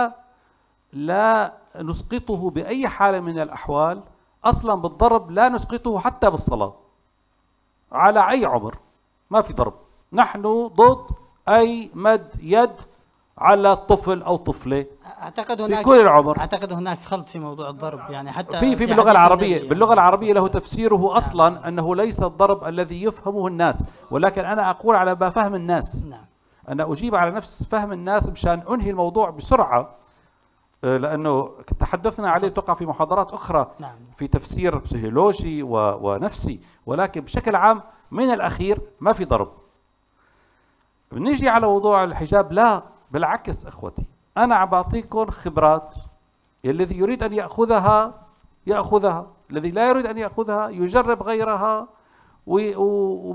لا نسقطه بأي حال من الأحوال. أصلا بالضرب لا نسقطه حتى بالصلاة على أي عمر، ما في ضرب. نحن ضد أي مد يد على طفل أو طفلة أعتقد هناك في كل العمر. أعتقد هناك خلط في موضوع الضرب، يعني حتى في باللغة العربية، باللغة العربية له تفسيره أصلا أنه ليس الضرب الذي يفهمه الناس، ولكن أنا أقول على ما فهم الناس. نعم. أنا أجيب على نفس فهم الناس مشان أنهي الموضوع بسرعة، لأنه تحدثنا عليه توقع في محاضرات أخرى. نعم. في تفسير بسيولوجي ونفسي، ولكن بشكل عام من الأخير ما في ضرب. بنيجي على موضوع الحجاب، لا بالعكس أخوتي، أنا عم بعطيكم خبرات. الذي يريد أن يأخذها، الذي لا يريد أن يأخذها يجرب غيرها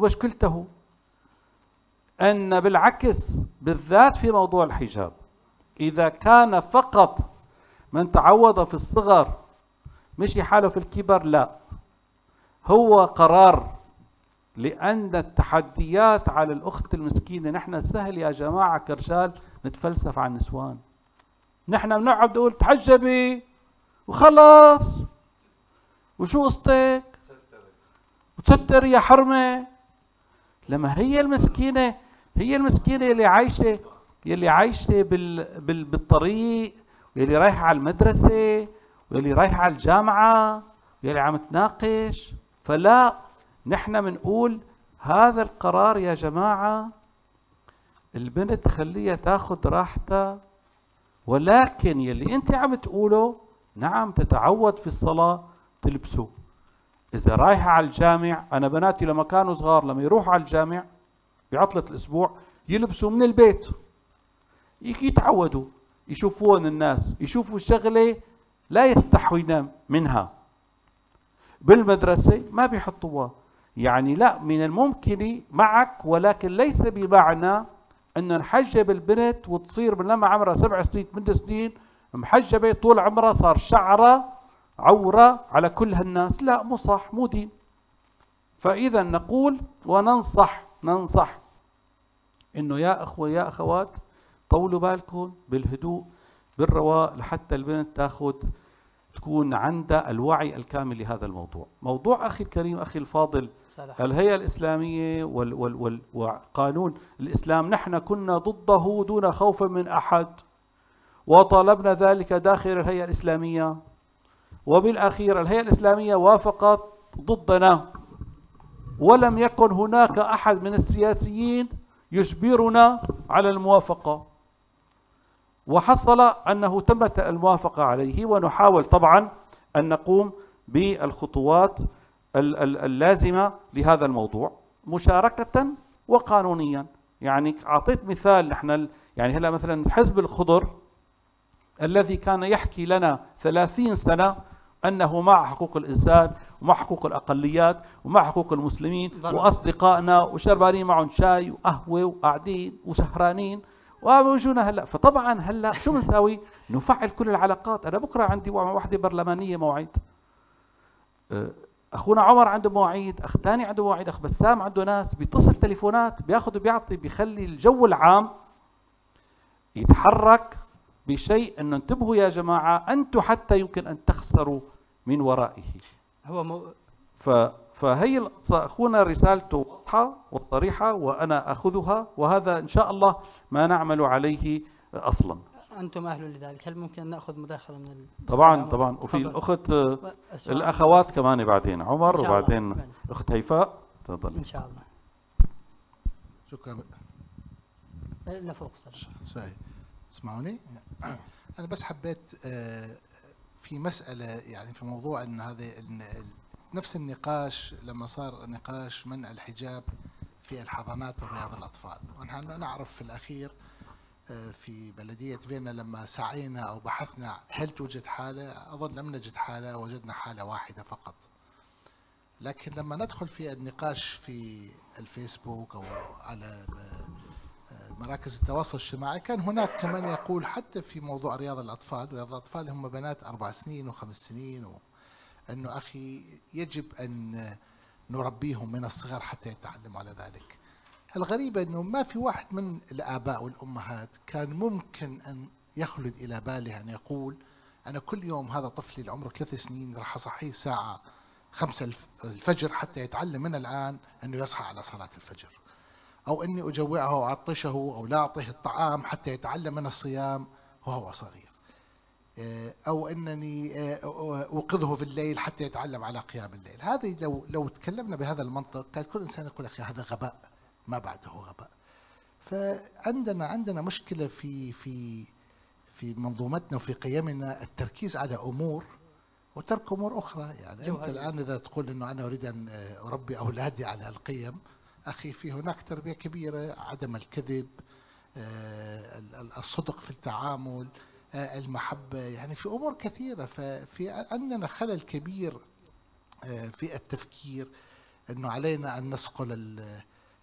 ومشكلته. أن بالعكس بالذات في موضوع الحجاب إذا كان فقط من تعوض في الصغر مشي حاله في الكبر، لا، هو قرار. لأن التحديات على الأخت المسكينة، نحن سهل يا جماعة كرجال نتفلسف عن النسوان، نحن بنقعد نقول تحجبي وخلاص، وشو قصتك وتستر يا حرمة، لما هي المسكينة يلي عايشة بالطريق، يلي رايحة على المدرسة، ويلي رايحة على الجامعة، ويلي عم تناقش. فلا، نحن بنقول هذا القرار يا جماعة، البنت خليها تاخذ راحتها، ولكن يلي انت عم تقوله نعم تتعود في الصلاة تلبسه. إذا رايحة على الجامع، أنا بناتي لما كانوا صغار لما يروحوا على الجامع بعطلة الأسبوع يلبسوا من البيت، يتعودوا، يشوفون الناس، يشوفوا الشغلة لا يستحوين منها. بالمدرسة ما بيحطوها، يعني لا، من الممكن معك، ولكن ليس بمعنى أن نحجب البنت وتصير من لما عمرها 7 سنين 8 سنين محجبة طول عمرها، صار شعرها عورة على كل هالناس. لا، مو صح، مو دين. فإذا نقول وننصح إنه يا أخوة يا أخوات، طولوا بالكم بالهدوء بالرواء لحتى البنت تكون عندها الوعي الكامل لهذا الموضوع. موضوع أخي الكريم، أخي الفاضل، الهيئة الإسلامية وقانون الإسلام نحن كنا ضده دون خوف من أحد، وطالبنا ذلك داخل الهيئة الإسلامية، وبالأخير الهيئة الإسلامية وافقت ضدنا، ولم يكن هناك أحد من السياسيين يجبرنا على الموافقة، وحصل أنه تمت الموافقة عليه. ونحاول طبعا أن نقوم بالخطوات اللازمة لهذا الموضوع مشاركة وقانونيا. يعني أعطيت مثال، نحن يعني هلا مثلا حزب الخضر الذي كان يحكي لنا 30 سنة أنه مع حقوق الإنسان ومع حقوق الأقليات ومع حقوق المسلمين وأصدقائنا وشربانين معهم شاي وقهوة وقاعدين وسهرانين، وبوجونا هلا. فطبعا هلا شو بنساوي؟ نفعل كل العلاقات. أنا بكرة عندي وحدة برلمانية موعد، أخونا عمر عنده مواعيد، أخ ثاني عنده مواعيد، أخ بسام عنده ناس، بيتصل تليفونات، بياخذ وبيعطي، بيخلي الجو العام يتحرك بشيء أنه انتبهوا يا جماعة، أنتم حتى يمكن أن تخسروا من ورائه. فهي أخونا رسالته واضحة وصريحة وأنا أخذها، وهذا إن شاء الله ما نعمل عليه أصلا. أنتم أهل لذلك. هل ممكن نأخذ مداخلة من طبعا وفي الأخت الأخوات كمان بعدين، عمر وبعدين أخت هيفاء. تفضل إن شاء الله. شكرا. لفوق صحيح. اسمعوني. أنا بس حبيت في مسألة، يعني في موضوع أن هذا نفس النقاش لما صار نقاش منع الحجاب في الحضانات ورياض الأطفال، ونحن نعرف في الأخير في بلدية فيينا لما سعينا أو بحثنا هل توجد حالة، أظن لم نجد حالة، وجدنا حالة واحدة فقط. لكن لما ندخل في النقاش في الفيسبوك أو على مراكز التواصل الاجتماعي، كان هناك كمان يقول حتى في موضوع رياض الأطفال، رياض الأطفال هم بنات 4 سنين و5 سنين، أنه أخي يجب أن نربيهم من الصغر حتى يتعلموا على ذلك. الغريبة أنه ما في واحد من الآباء والأمهات كان ممكن أن يخلد إلى باله أن يقول أنا كل يوم هذا طفلي اللي عمره 3 سنين راح أصحيه الساعة 5 الفجر حتى يتعلم من الآن أنه يصحى على صلاة الفجر، أو أني أجوعه وأعطشه أو لا أعطيه الطعام حتى يتعلم من الصيام وهو صغير، أو أنني أوقظه في الليل حتى يتعلم على قيام الليل. هذه لو تكلمنا بهذا المنطق كان كل إنسان يقول أخي هذا غباء ما بعده غباء. فعندنا مشكلة في منظومتنا وفي قيمنا، التركيز على أمور وترك أمور أخرى. يعني أنت الآن إذا تقول أنه أنا أريد أن أربي أولادي على القيم، أخي في هناك تربية كبيرة، عدم الكذب، الصدق في التعامل، المحبة، يعني في أمور كثيرة. ففي عندنا خلل كبير في التفكير، أنه علينا أن نصقل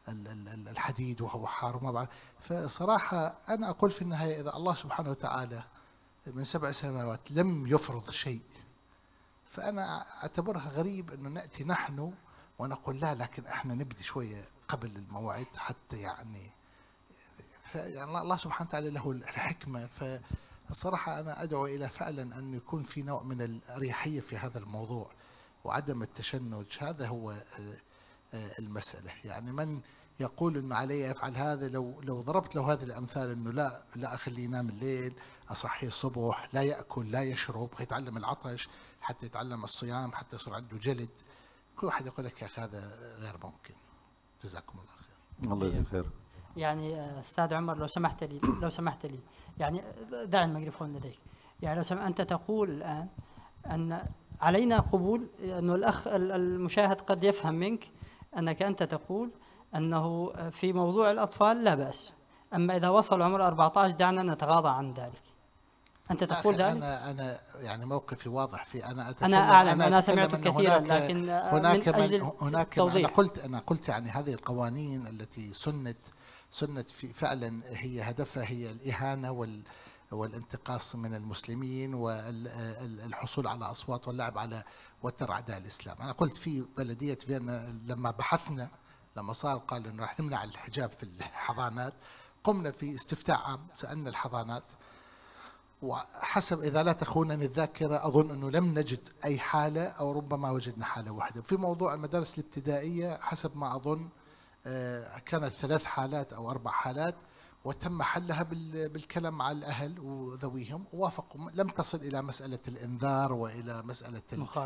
الحديد وهو حار وما بعد. فصراحة أنا أقول في النهاية إذا الله سبحانه وتعالى من 7 سنوات لم يفرض شيء، فأنا أعتبرها غريب أنه نأتي نحن ونقول لا، لكن احنا نبدي شوية قبل الموعد حتى يعني الله سبحانه وتعالى له الحكمة. فالصراحة أنا أدعو إلى فعلا أن يكون في نوع من الأريحية في هذا الموضوع وعدم التشنج. هذا هو المسألة. يعني من يقول أنه علي يفعل هذا، لو ضربت له هذه الأمثال أنه لا أخليه ينام الليل، أصحيه الصبح، لا يأكل لا يشرب، يتعلم العطش حتى يتعلم الصيام حتى يصير عنده جلد، كل واحد يقول لك يا أخي هذا غير ممكن. جزاكم الله خير. الله يجزيك خير. يعني أستاذ عمر لو سمحت لي يعني دع الميكروفون لديك. يعني لو سمحت، أنت تقول الآن أن علينا قبول أنه الأخ المشاهد قد يفهم منك أنك أنت تقول أنه في موضوع الأطفال لا بأس، أما إذا وصل عمر 14 دعنا نتغاضى عن ذلك. أنت تقول ذلك؟ أنا يعني موقفي واضح في أنا أعلم، أنا سمعت كثيرا، لكن هناك من أجل التوضيح. أنا قلت يعني هذه القوانين التي سنت في فعلا هي هدفها هي الإهانة والانتقاص من المسلمين والحصول على أصوات واللعب على وتر أعداء الإسلام. أنا قلت في بلدية فيينا لما بحثنا، لما صار قال إنه راح نمنع الحجاب في الحضانات، قمنا في استفتاء عام سألنا الحضانات، وحسب إذا لا تخونني الذاكرة أظن أنه لم نجد أي حالة أو ربما وجدنا حالة واحدة. في موضوع المدارس الابتدائية حسب ما أظن كانت 3 حالات أو 4 حالات، وتم حلها بالكلام مع الأهل وذويهم ووافقوا. لم تصل إلى مسألة الإنذار وإلى مسألة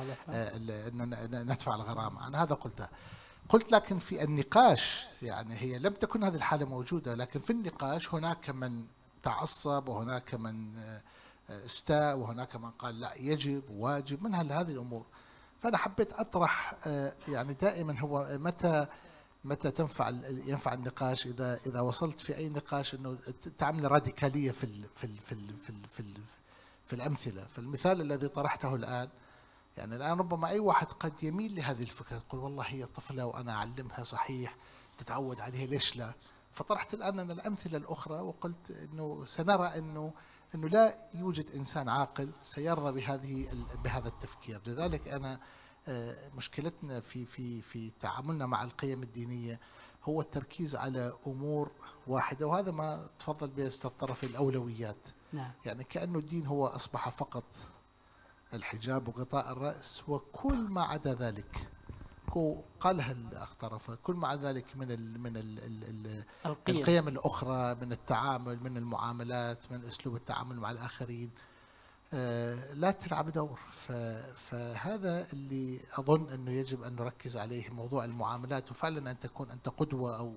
ندفع الغرامة. أنا هذا قلت لكن في النقاش يعني هي لم تكن هذه الحالة موجودة، لكن في النقاش هناك من تعصب وهناك من استاء وهناك من قال لا يجب وواجب من هذه الأمور. فأنا حبيت أطرح يعني دائما هو متى ينفع النقاش إذا وصلت في أي نقاش أنه تعمل راديكالية في الأمثلة. فالمثال الذي طرحته الآن، يعني الآن ربما أي واحد قد يميل لهذه الفكرة، يقول والله هي طفلة وأنا أعلمها صحيح تتعود عليها ليش لا. فطرحت الآن أنا الأمثلة الأخرى وقلت أنه سنرى أنه لا يوجد إنسان عاقل سيرضى بهذا التفكير. لذلك أنا مشكلتنا في تعاملنا مع القيم الدينية هو التركيز على أمور واحدة، وهذا ما تفضل به أستاذ طرف الأولويات. نعم. يعني كأنه الدين هو أصبح فقط الحجاب وغطاء الرأس، وكل ما عدا ذلك قالها الأخ طرفة، كل ما عدا ذلك من القيم الأخرى، من التعامل، من المعاملات، من أسلوب التعامل مع الآخرين لا تلعب دور. فهذا اللي أظن أنه يجب أن نركز عليه، موضوع المعاملات، وفعلا أن تكون أنت قدوة أو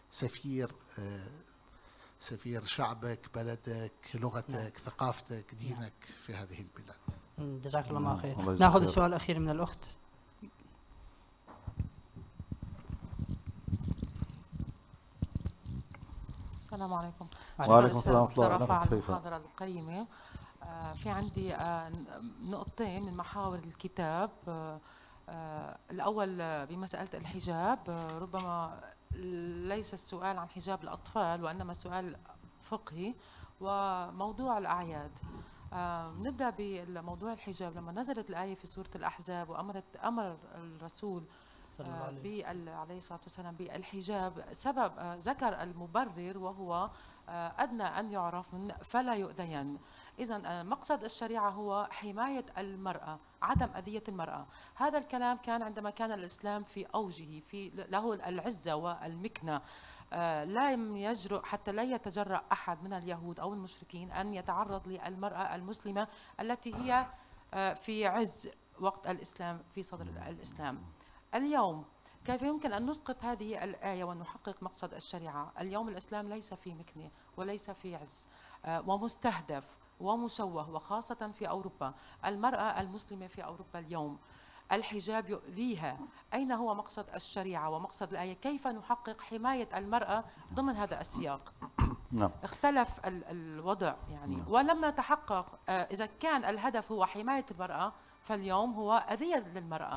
سفير شعبك، بلدك، لغتك، ثقافتك، دينك في هذه البلاد. جزاك الله خير. ناخذ السؤال الأخير من الأخت. السلام عليكم. وعليكم السلام ورحمة الله وبركاته. على المحاضرة القيمة. في عندي نقطتين من محاور الكتاب. الأول بمسألة الحجاب، ربما ليس السؤال عن حجاب الأطفال وإنما سؤال فقهي وموضوع الأعياد. نبدأ بموضوع الحجاب. لما نزلت الآية في سورة الأحزاب أمر الرسول عليه الصلاة والسلام بالحجاب، سبب ذكر المبرر وهو أدنى أن يعرف فلا يؤذين. إذن مقصد الشريعة هو حماية المرأة، عدم أذية المرأة. هذا الكلام كان عندما كان الإسلام في أوجه، له العزة والمكنة. لا يجرؤ حتى لا يتجرأ أحد من اليهود أو المشركين أن يتعرض للمرأة المسلمة التي هي في عز وقت الإسلام، في صدر الإسلام. اليوم كيف يمكن أن نسقط هذه الآية ونحقق مقصد الشريعة؟ اليوم الإسلام ليس في مكنة وليس في عز، ومستهدف ومشوه، وخاصة في أوروبا. المرأة المسلمة في أوروبا اليوم الحجاب يؤذيها. أين هو مقصد الشريعة ومقصد الآية؟ كيف نحقق حماية المرأة ضمن هذا السياق؟ نعم. اختلف الوضع يعني، ولم نتحقق. إذا كان الهدف هو حماية المرأة، فاليوم هو أذية للمرأة.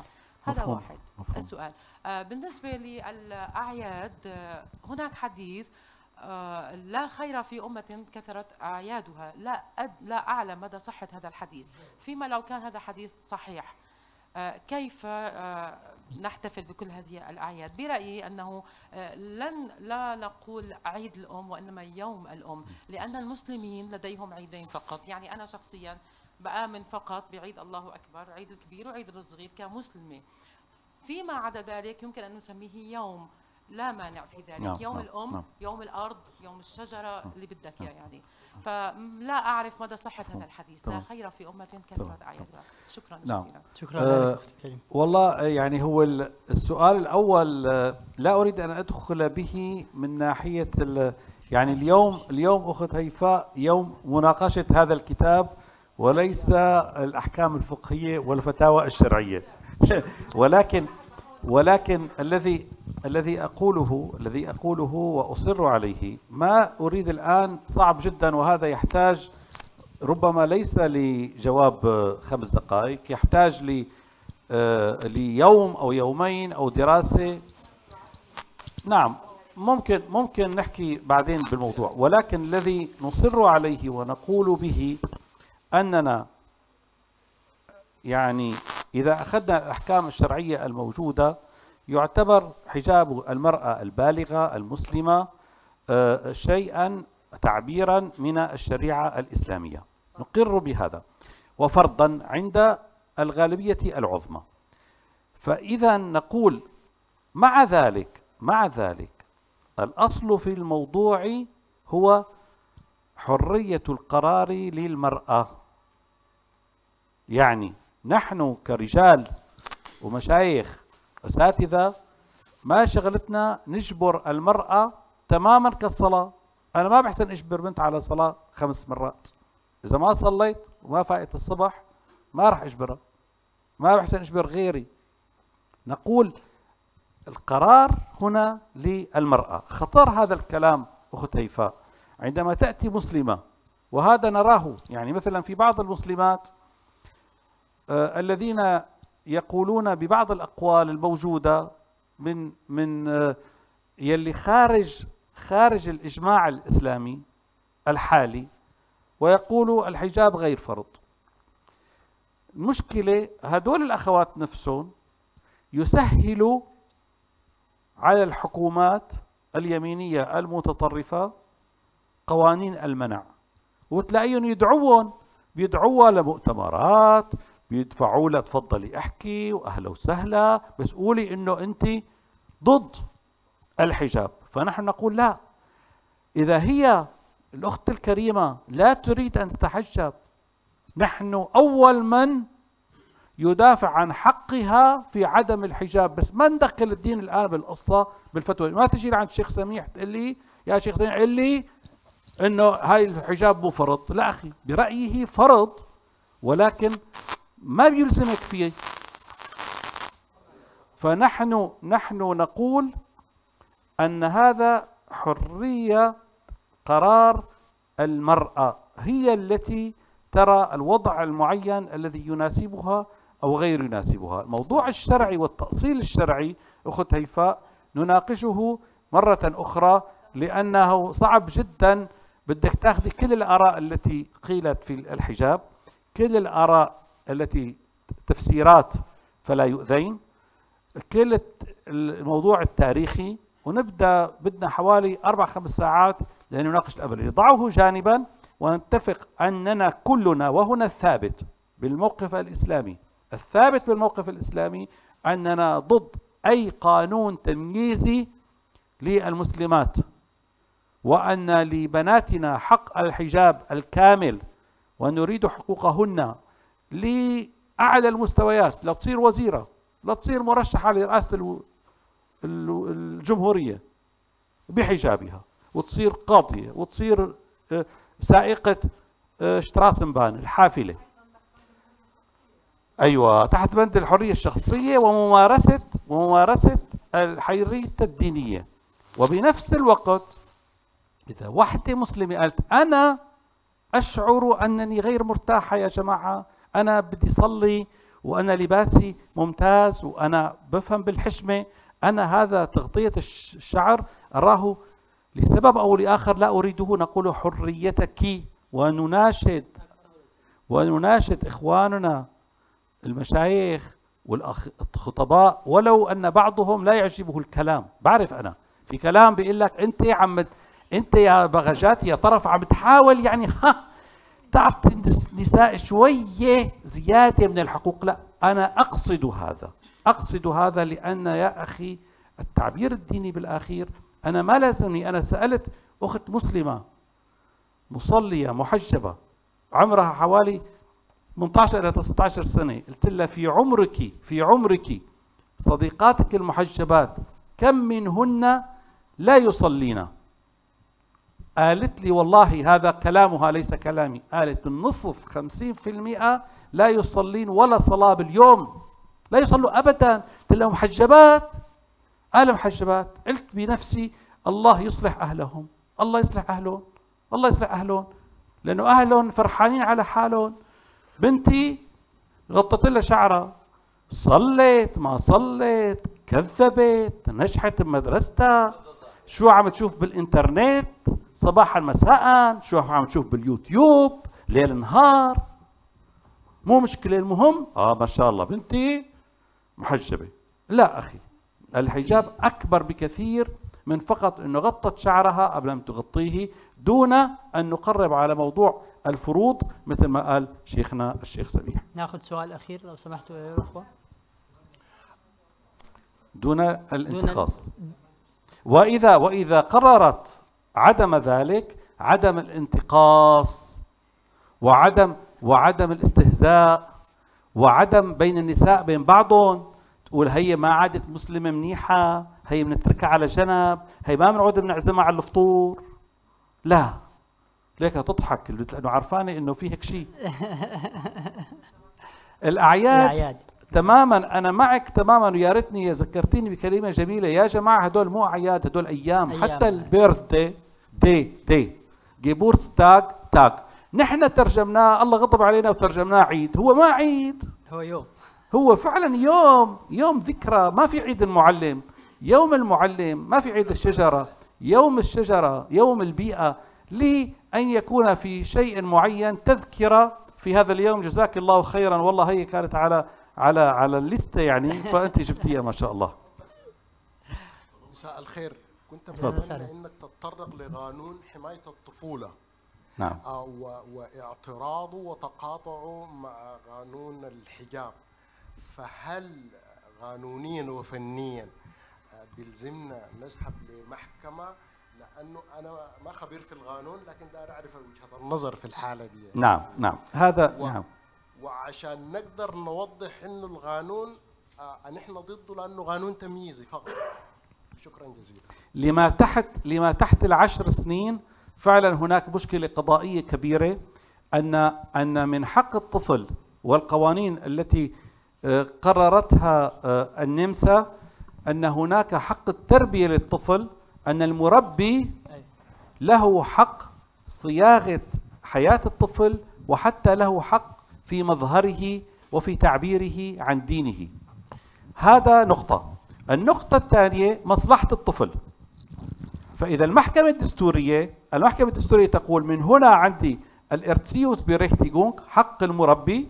هذا مفهوم. واحد. مفهوم. السؤال بالنسبة للأعياد هناك حديث لا خير في أمة كثرت أعيادها. لا أعلم مدى صحة هذا الحديث. فيما لو كان هذا حديث صحيح كيف نحتفل بكل هذه الأعياد؟ برأيي أنه لا نقول عيد الأم وإنما يوم الأم، لأن المسلمين لديهم عيدين فقط. يعني أنا شخصيا بآمن فقط بعيد الله أكبر، عيد الكبير وعيد الصغير كمسلمة. فيما عدا ذلك يمكن أن نسميه يوم، لا مانع في ذلك. نعم. يوم نعم. الأم، نعم. يوم الأرض، يوم الشجرة، اللي بدك إياه يعني. فلا أعرف مدى صحة هذا الحديث. لا خير في أمة كثرت أعيادها. شكرا نعم. جزيلا. شكرا لك أختي الكريمة. والله يعني هو السؤال الأول لا أريد أن أدخل به من ناحية يعني اليوم أخت هيفاء يوم مناقشة هذا الكتاب وليس الأحكام الفقهية والفتاوى الشرعية. ولكن الذي أقوله وأصر عليه، ما أريد الآن صعب جدا، وهذا يحتاج ربما ليس لجواب 5 دقائق، يحتاج ليوم أو يومين أو دراسة. نعم، ممكن نحكي بعدين بالموضوع، ولكن الذي نصر عليه ونقول به أننا يعني إذا أخذنا الأحكام الشرعية الموجودة يعتبر حجاب المرأة البالغة المسلمة شيئا تعبيرا من الشريعة الإسلامية، نقر بهذا وفرضا عند الغالبية العظمى. فإذا نقول مع ذلك الأصل في الموضوع هو حرية القرار للمرأة. يعني نحن كرجال ومشايخ أساتذة ما شغلتنا نجبر المرأة تماما كالصلاة. أنا ما بحسن أجبر بنت على صلاة 5 مرات، إذا ما صليت وما فايت الصبح ما راح أجبرها، ما بحسن أجبر غيري. نقول القرار هنا للمرأة. خطر هذا الكلام أخت هيفاء عندما تأتي مسلمة، وهذا نراه يعني مثلا في بعض المسلمات الذين يقولون ببعض الأقوال الموجودة من يلي خارج الإجماع الإسلامي الحالي، ويقولوا الحجاب غير فرض. المشكلة هدول الأخوات نفسهم يسهلوا على الحكومات اليمينية المتطرفة قوانين المنع، وتلاقيهم بيدعوها لمؤتمرات، بيدفعوا لها تفضلي احكي واهلا وسهلا، بس قولي انه انت ضد الحجاب. فنحن نقول لا، اذا هي الاخت الكريمة لا تريد ان تتحجب، نحن اول من يدافع عن حقها في عدم الحجاب. بس ما ندخل الدين الان بالقصة بالفتوى. ما تجي لعند الشيخ سميح تقول لي يا شيخ سميح قل لي انه هاي الحجاب مو فرض. لا اخي، برأيه فرض ولكن ما بيلزمك فيه. فنحن نقول أن هذا حرية قرار المرأة، هي التي ترى الوضع المعين الذي يناسبها أو غير يناسبها. الموضوع الشرعي والتأصيل الشرعي أخت هيفاء نناقشه مرة أخرى، لأنه صعب جدا. بدك تاخذي كل الآراء التي قيلت في الحجاب، كل الآراء التي تفسيرات فلا يؤذين، كل الموضوع التاريخي، بدنا حوالي 4-5 ساعات لنناقش الأمر. ضعه جانبا ونتفق أننا كلنا، وهنا الثابت بالموقف الإسلامي، الثابت بالموقف الإسلامي أننا ضد أي قانون تمييزي للمسلمات، وأن لبناتنا حق الحجاب الكامل، ونريد حقوقهن لأعلى المستويات، لا تصير وزيرة، لا تصير مرشحة لرئاسة الجمهورية بحجابها، وتصير قاضية، وتصير سائقة شتراسنبان الحافلة. أيوة، تحت بند الحرية الشخصية وممارسة الحرية الدينية. وبنفس الوقت إذا واحدة مسلمة قالت أنا أشعر أنني غير مرتاحة يا جماعة، أنا بدي صلي وأنا لباسي ممتاز وأنا بفهم بالحشمة، أنا هذا تغطية الشعر أراه لسبب أو لآخر لا أريده، نقول حريتك. ونناشد إخواننا المشايخ والخطباء، ولو أن بعضهم لا يعجبه الكلام. بعرف أنا في كلام بيقول لك أنت يا بغجات يا طرف عم تحاول يعني تعطي النساء شوية زيادة من الحقوق. لا، أنا أقصد هذا لأن يا أخي التعبير الديني بالأخير أنا ما لازمني. أنا سألت أخت مسلمة مصلية محجبة عمرها حوالي 18 إلى 19 سنة، قلت لها في عمرك صديقاتك المحجبات كم منهن لا يصلين؟ قالت لي والله هذا كلامها ليس كلامي، قالت النصف 50% لا يصلين ولا صلاة باليوم، لا يصلوا أبدا. قلت لهم محجبات؟ قال محجبات. قلت بنفسي الله يصلح أهلهم، الله يصلح أهلهم، لأنه أهلهم فرحانين على حالهم. بنتي غطت لها شعرها، صلت ما صلت، كذبت، نجحت بمدرستها، شو عم تشوف بالإنترنت صباحا مساء، شو عم تشوف باليوتيوب ليل نهار، مو مشكلة. المهم ما شاء الله بنتي محجبة. لا أخي، الحجاب أكبر بكثير من فقط أنه غطت شعرها قبل أن تغطيه، دون أن نقرب على موضوع الفروض مثل ما قال شيخنا الشيخ سميح. ناخذ سؤال أخير لو سمحتوا يا أخوة. دون الانتقاص. وإذا قررت عدم ذلك، عدم الانتقاص وعدم الاستهزاء وعدم بين النساء بين بعضهم، تقول هي ما عادت مسلمة منيحة، هي بنتركها على جنب، هي ما بنعود بنعزمها على الفطور. لا، ليك تضحك لأنه عرفانة إنه في هيك شيء. الأعياد تماما، أنا معك تماما. ويا ريتني ذكرتيني بكلمة جميلة، يا جماعة هدول مو أعياد، هدول أيام. حتى البيرث دي جيبورتستاغ تاغ نحن ترجمناه، الله غضب علينا وترجمناه عيد. هو ما عيد، هو يوم، هو فعلا يوم ذكرى. ما في عيد المعلم، يوم المعلم، ما في عيد الشجرة، يوم الشجرة، يوم البيئة، لأن يكون في شيء معين تذكرة في هذا اليوم. جزاك الله خيرا، والله هي كانت على الليستة يعني، فأنت جبتيها ما شاء الله. مساء الخير. كنت أتمنى أنك تتطرق لقانون حماية الطفولة. نعم. واعتراضه وتقاطعه مع قانون الحجاب، فهل قانونيا وفنيا بيلزمنا نذهب لمحكمة؟ لأنه أنا ما خبير في القانون، لكن داير أعرف وجهة النظر في الحالة دي. نعم هذا نعم. وعشان نقدر نوضح إنه القانون نحن ضده لأنه قانون تمييزي فقط. شكرا جزيلا. لما تحت ال10 سنين فعلا هناك مشكلة قضائية كبيرة، أن من حق الطفل والقوانين التي قررتها النمسا أن هناك حق التربية للطفل، أن المربي له حق صياغة حياة الطفل، وحتى له حق في مظهره وفي تعبيره عن دينه. هذا نقطة. النقطة الثانية مصلحة الطفل. فإذا المحكمة الدستورية تقول من هنا عندي الارتسيوس بيريختيغونغ حق المربي،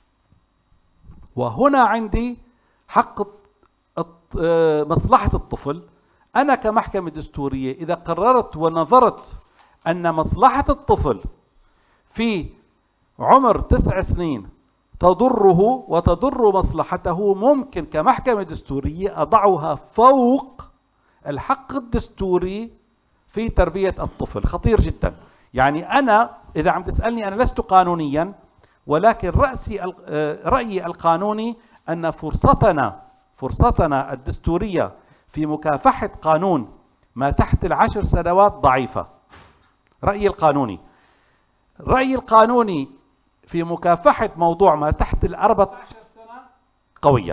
وهنا عندي حق مصلحة الطفل. أنا كمحكمة دستورية إذا قررت ونظرت أن مصلحة الطفل في عمر 9 سنين تضره وتضر مصلحته، ممكن كمحكمة دستورية أضعها فوق الحق الدستوري في تربية الطفل. خطير جدا. يعني أنا إذا عم تسألني، أنا لست قانونيا، ولكن رأيي القانوني أن فرصتنا الدستورية في مكافحة قانون ما تحت ال10 سنوات ضعيفة. رأيي القانوني في مكافحة موضوع ما تحت ال14 سنة قوية،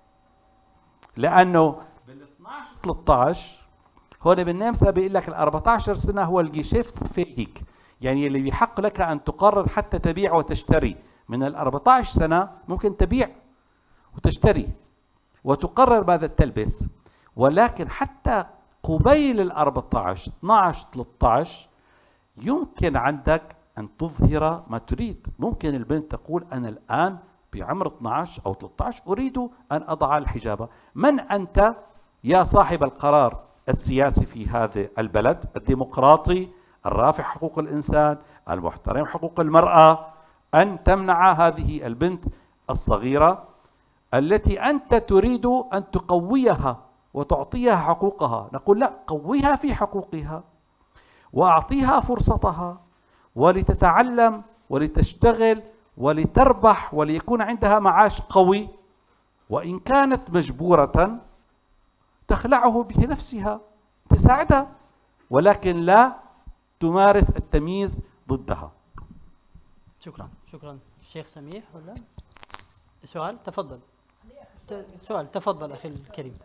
لأنه بال12 13 هون بالنمسا بيقول لك ال14 سنة هو الجيشيفتسفيهيك، يعني اللي بيحق لك أن تقرر حتى تبيع وتشتري. من ال14 سنة ممكن تبيع وتشتري وتقرر ماذا تلبس، ولكن حتى قبيل ال 14 12 13 يمكن عندك أن تظهر ما تريد. ممكن البنت تقول أنا الآن بعمر 12 أو 13 أريد أن أضع الحجاب. من أنت يا صاحب القرار السياسي في هذا البلد الديمقراطي الرافع حقوق الإنسان المحترم حقوق المرأة أن تمنع هذه البنت الصغيرة التي أنت تريد أن تقويها وتعطيها حقوقها؟ نقول لا، قويها في حقوقها وأعطيها فرصتها ولتتعلم ولتشتغل ولتربح وليكون عندها معاش قوي، وإن كانت مجبورة تخلعه بنفسها، تساعدها، ولكن لا تمارس التمييز ضدها. شكرا. شكرا. الشيخ سميح ولا سؤال؟ تفضل. سؤال، تفضل أخي الكريم.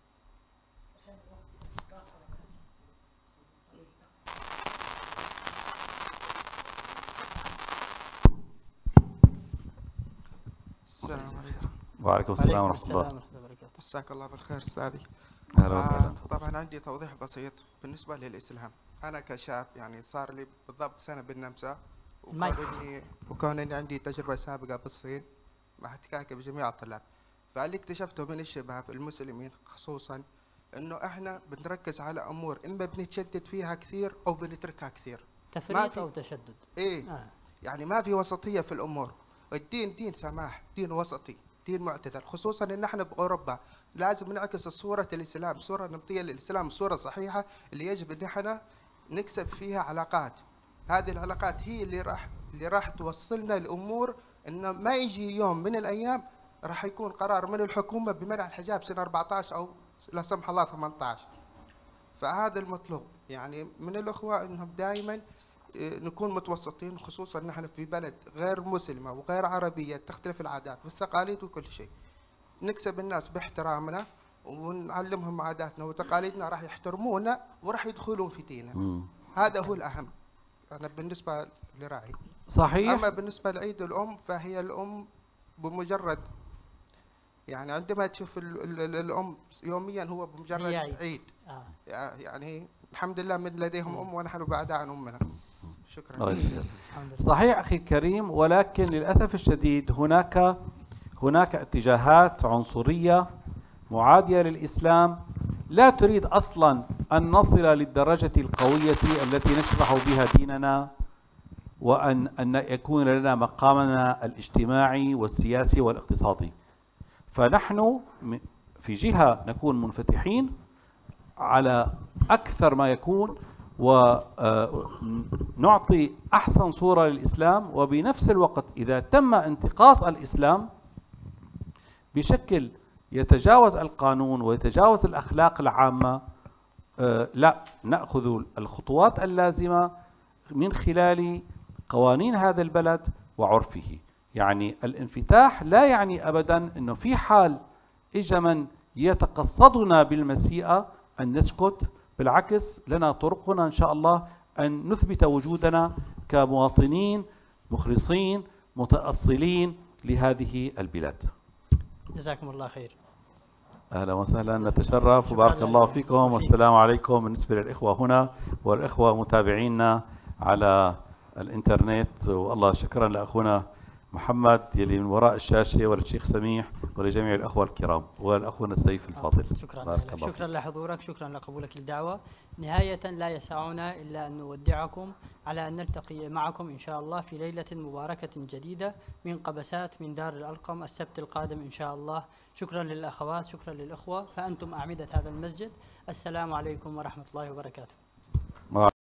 السلام عليكم. وعليكم السلام ورحمة الله. مساك الله بالخير أستاذي. أهلا وسهلا. طبعا عندي توضيح بسيط بالنسبة للإسلام. أنا كشاب يعني صار لي بالضبط سنة بالنمسا، وكون إني عندي تجربة سابقة بالصين مع احتكاكي بجميع الطلاب، فاللي اكتشفته من الشباب المسلمين خصوصا إنه إحنا بنركز على أمور إما بنتشدد فيها كثير أو بنتركها كثير. تفريط أو تشدد. إيه. يعني ما في وسطية في الأمور. الدين دين سماح، دين وسطي، دين معتدل، خصوصا ان احنا باوروبا لازم نعكس صورة الاسلام، صورة نمطية للاسلام، صورة صحيحة اللي يجب ان احنا نكسب فيها علاقات. هذه العلاقات هي اللي راح توصلنا لامور انه ما يجي يوم من الايام راح يكون قرار من الحكومة بمنع الحجاب سنة 14 او لا سمح الله 18. فهذا المطلوب يعني من الاخوة انهم دائما نكون متوسطين، خصوصا نحن في بلد غير مسلمة وغير عربية، تختلف العادات والتقاليد وكل شيء. نكسب الناس باحترامنا ونعلمهم عاداتنا وتقاليدنا، راح يحترمونا وراح يدخلون في ديننا. هذا هو الأهم أنا بالنسبة لرأيي. صحيح. أما بالنسبة لعيد الأم فهي الأم بمجرد يعني عندما تشوف الأم يوميا هو بمجرد عيد. يعني الحمد لله من لديهم أم ونحن بعداء عن أمنا. شكرا. صحيح أخي الكريم، ولكن للأسف الشديد هناك اتجاهات عنصرية معادية للإسلام لا تريد أصلا أن نصل للدرجة القوية التي نشرح بها ديننا، وأن يكون لنا مقامنا الاجتماعي والسياسي والاقتصادي. فنحن في جهة نكون منفتحين على أكثر ما يكون ونعطي أحسن صورة للإسلام، وبنفس الوقت إذا تم انتقاص الإسلام بشكل يتجاوز القانون ويتجاوز الأخلاق العامة، لا نأخذ الخطوات اللازمة من خلال قوانين هذا البلد وعرفه. يعني الانفتاح لا يعني أبدا أنه في حال إجا من يتقصدنا بالمسيئة أن نسكت، بالعكس لنا طرقنا إن شاء الله أن نثبت وجودنا كمواطنين مخلصين متأصلين لهذه البلاد. جزاكم الله خير. أهلا وسهلا، نتشرف وبارك الله فيكم، والسلام عليكم بالنسبة للإخوة هنا والإخوة متابعينا على الإنترنت. والله شكرا لأخونا محمد يلي من وراء الشاشة، وللشيخ سميح، ولجميع الأخوة الكرام، والأخونا السيف الفاضل. شكرا لحضورك، شكرا لقبولك للدعوة. نهاية لا يسعنا إلا أن نودعكم على أن نلتقي معكم إن شاء الله في ليلة مباركة جديدة من قبسات من دار الأرقم السبت القادم إن شاء الله. شكرا للأخوات، شكرا للأخوة، فأنتم أعمدة هذا المسجد. السلام عليكم ورحمة الله وبركاته.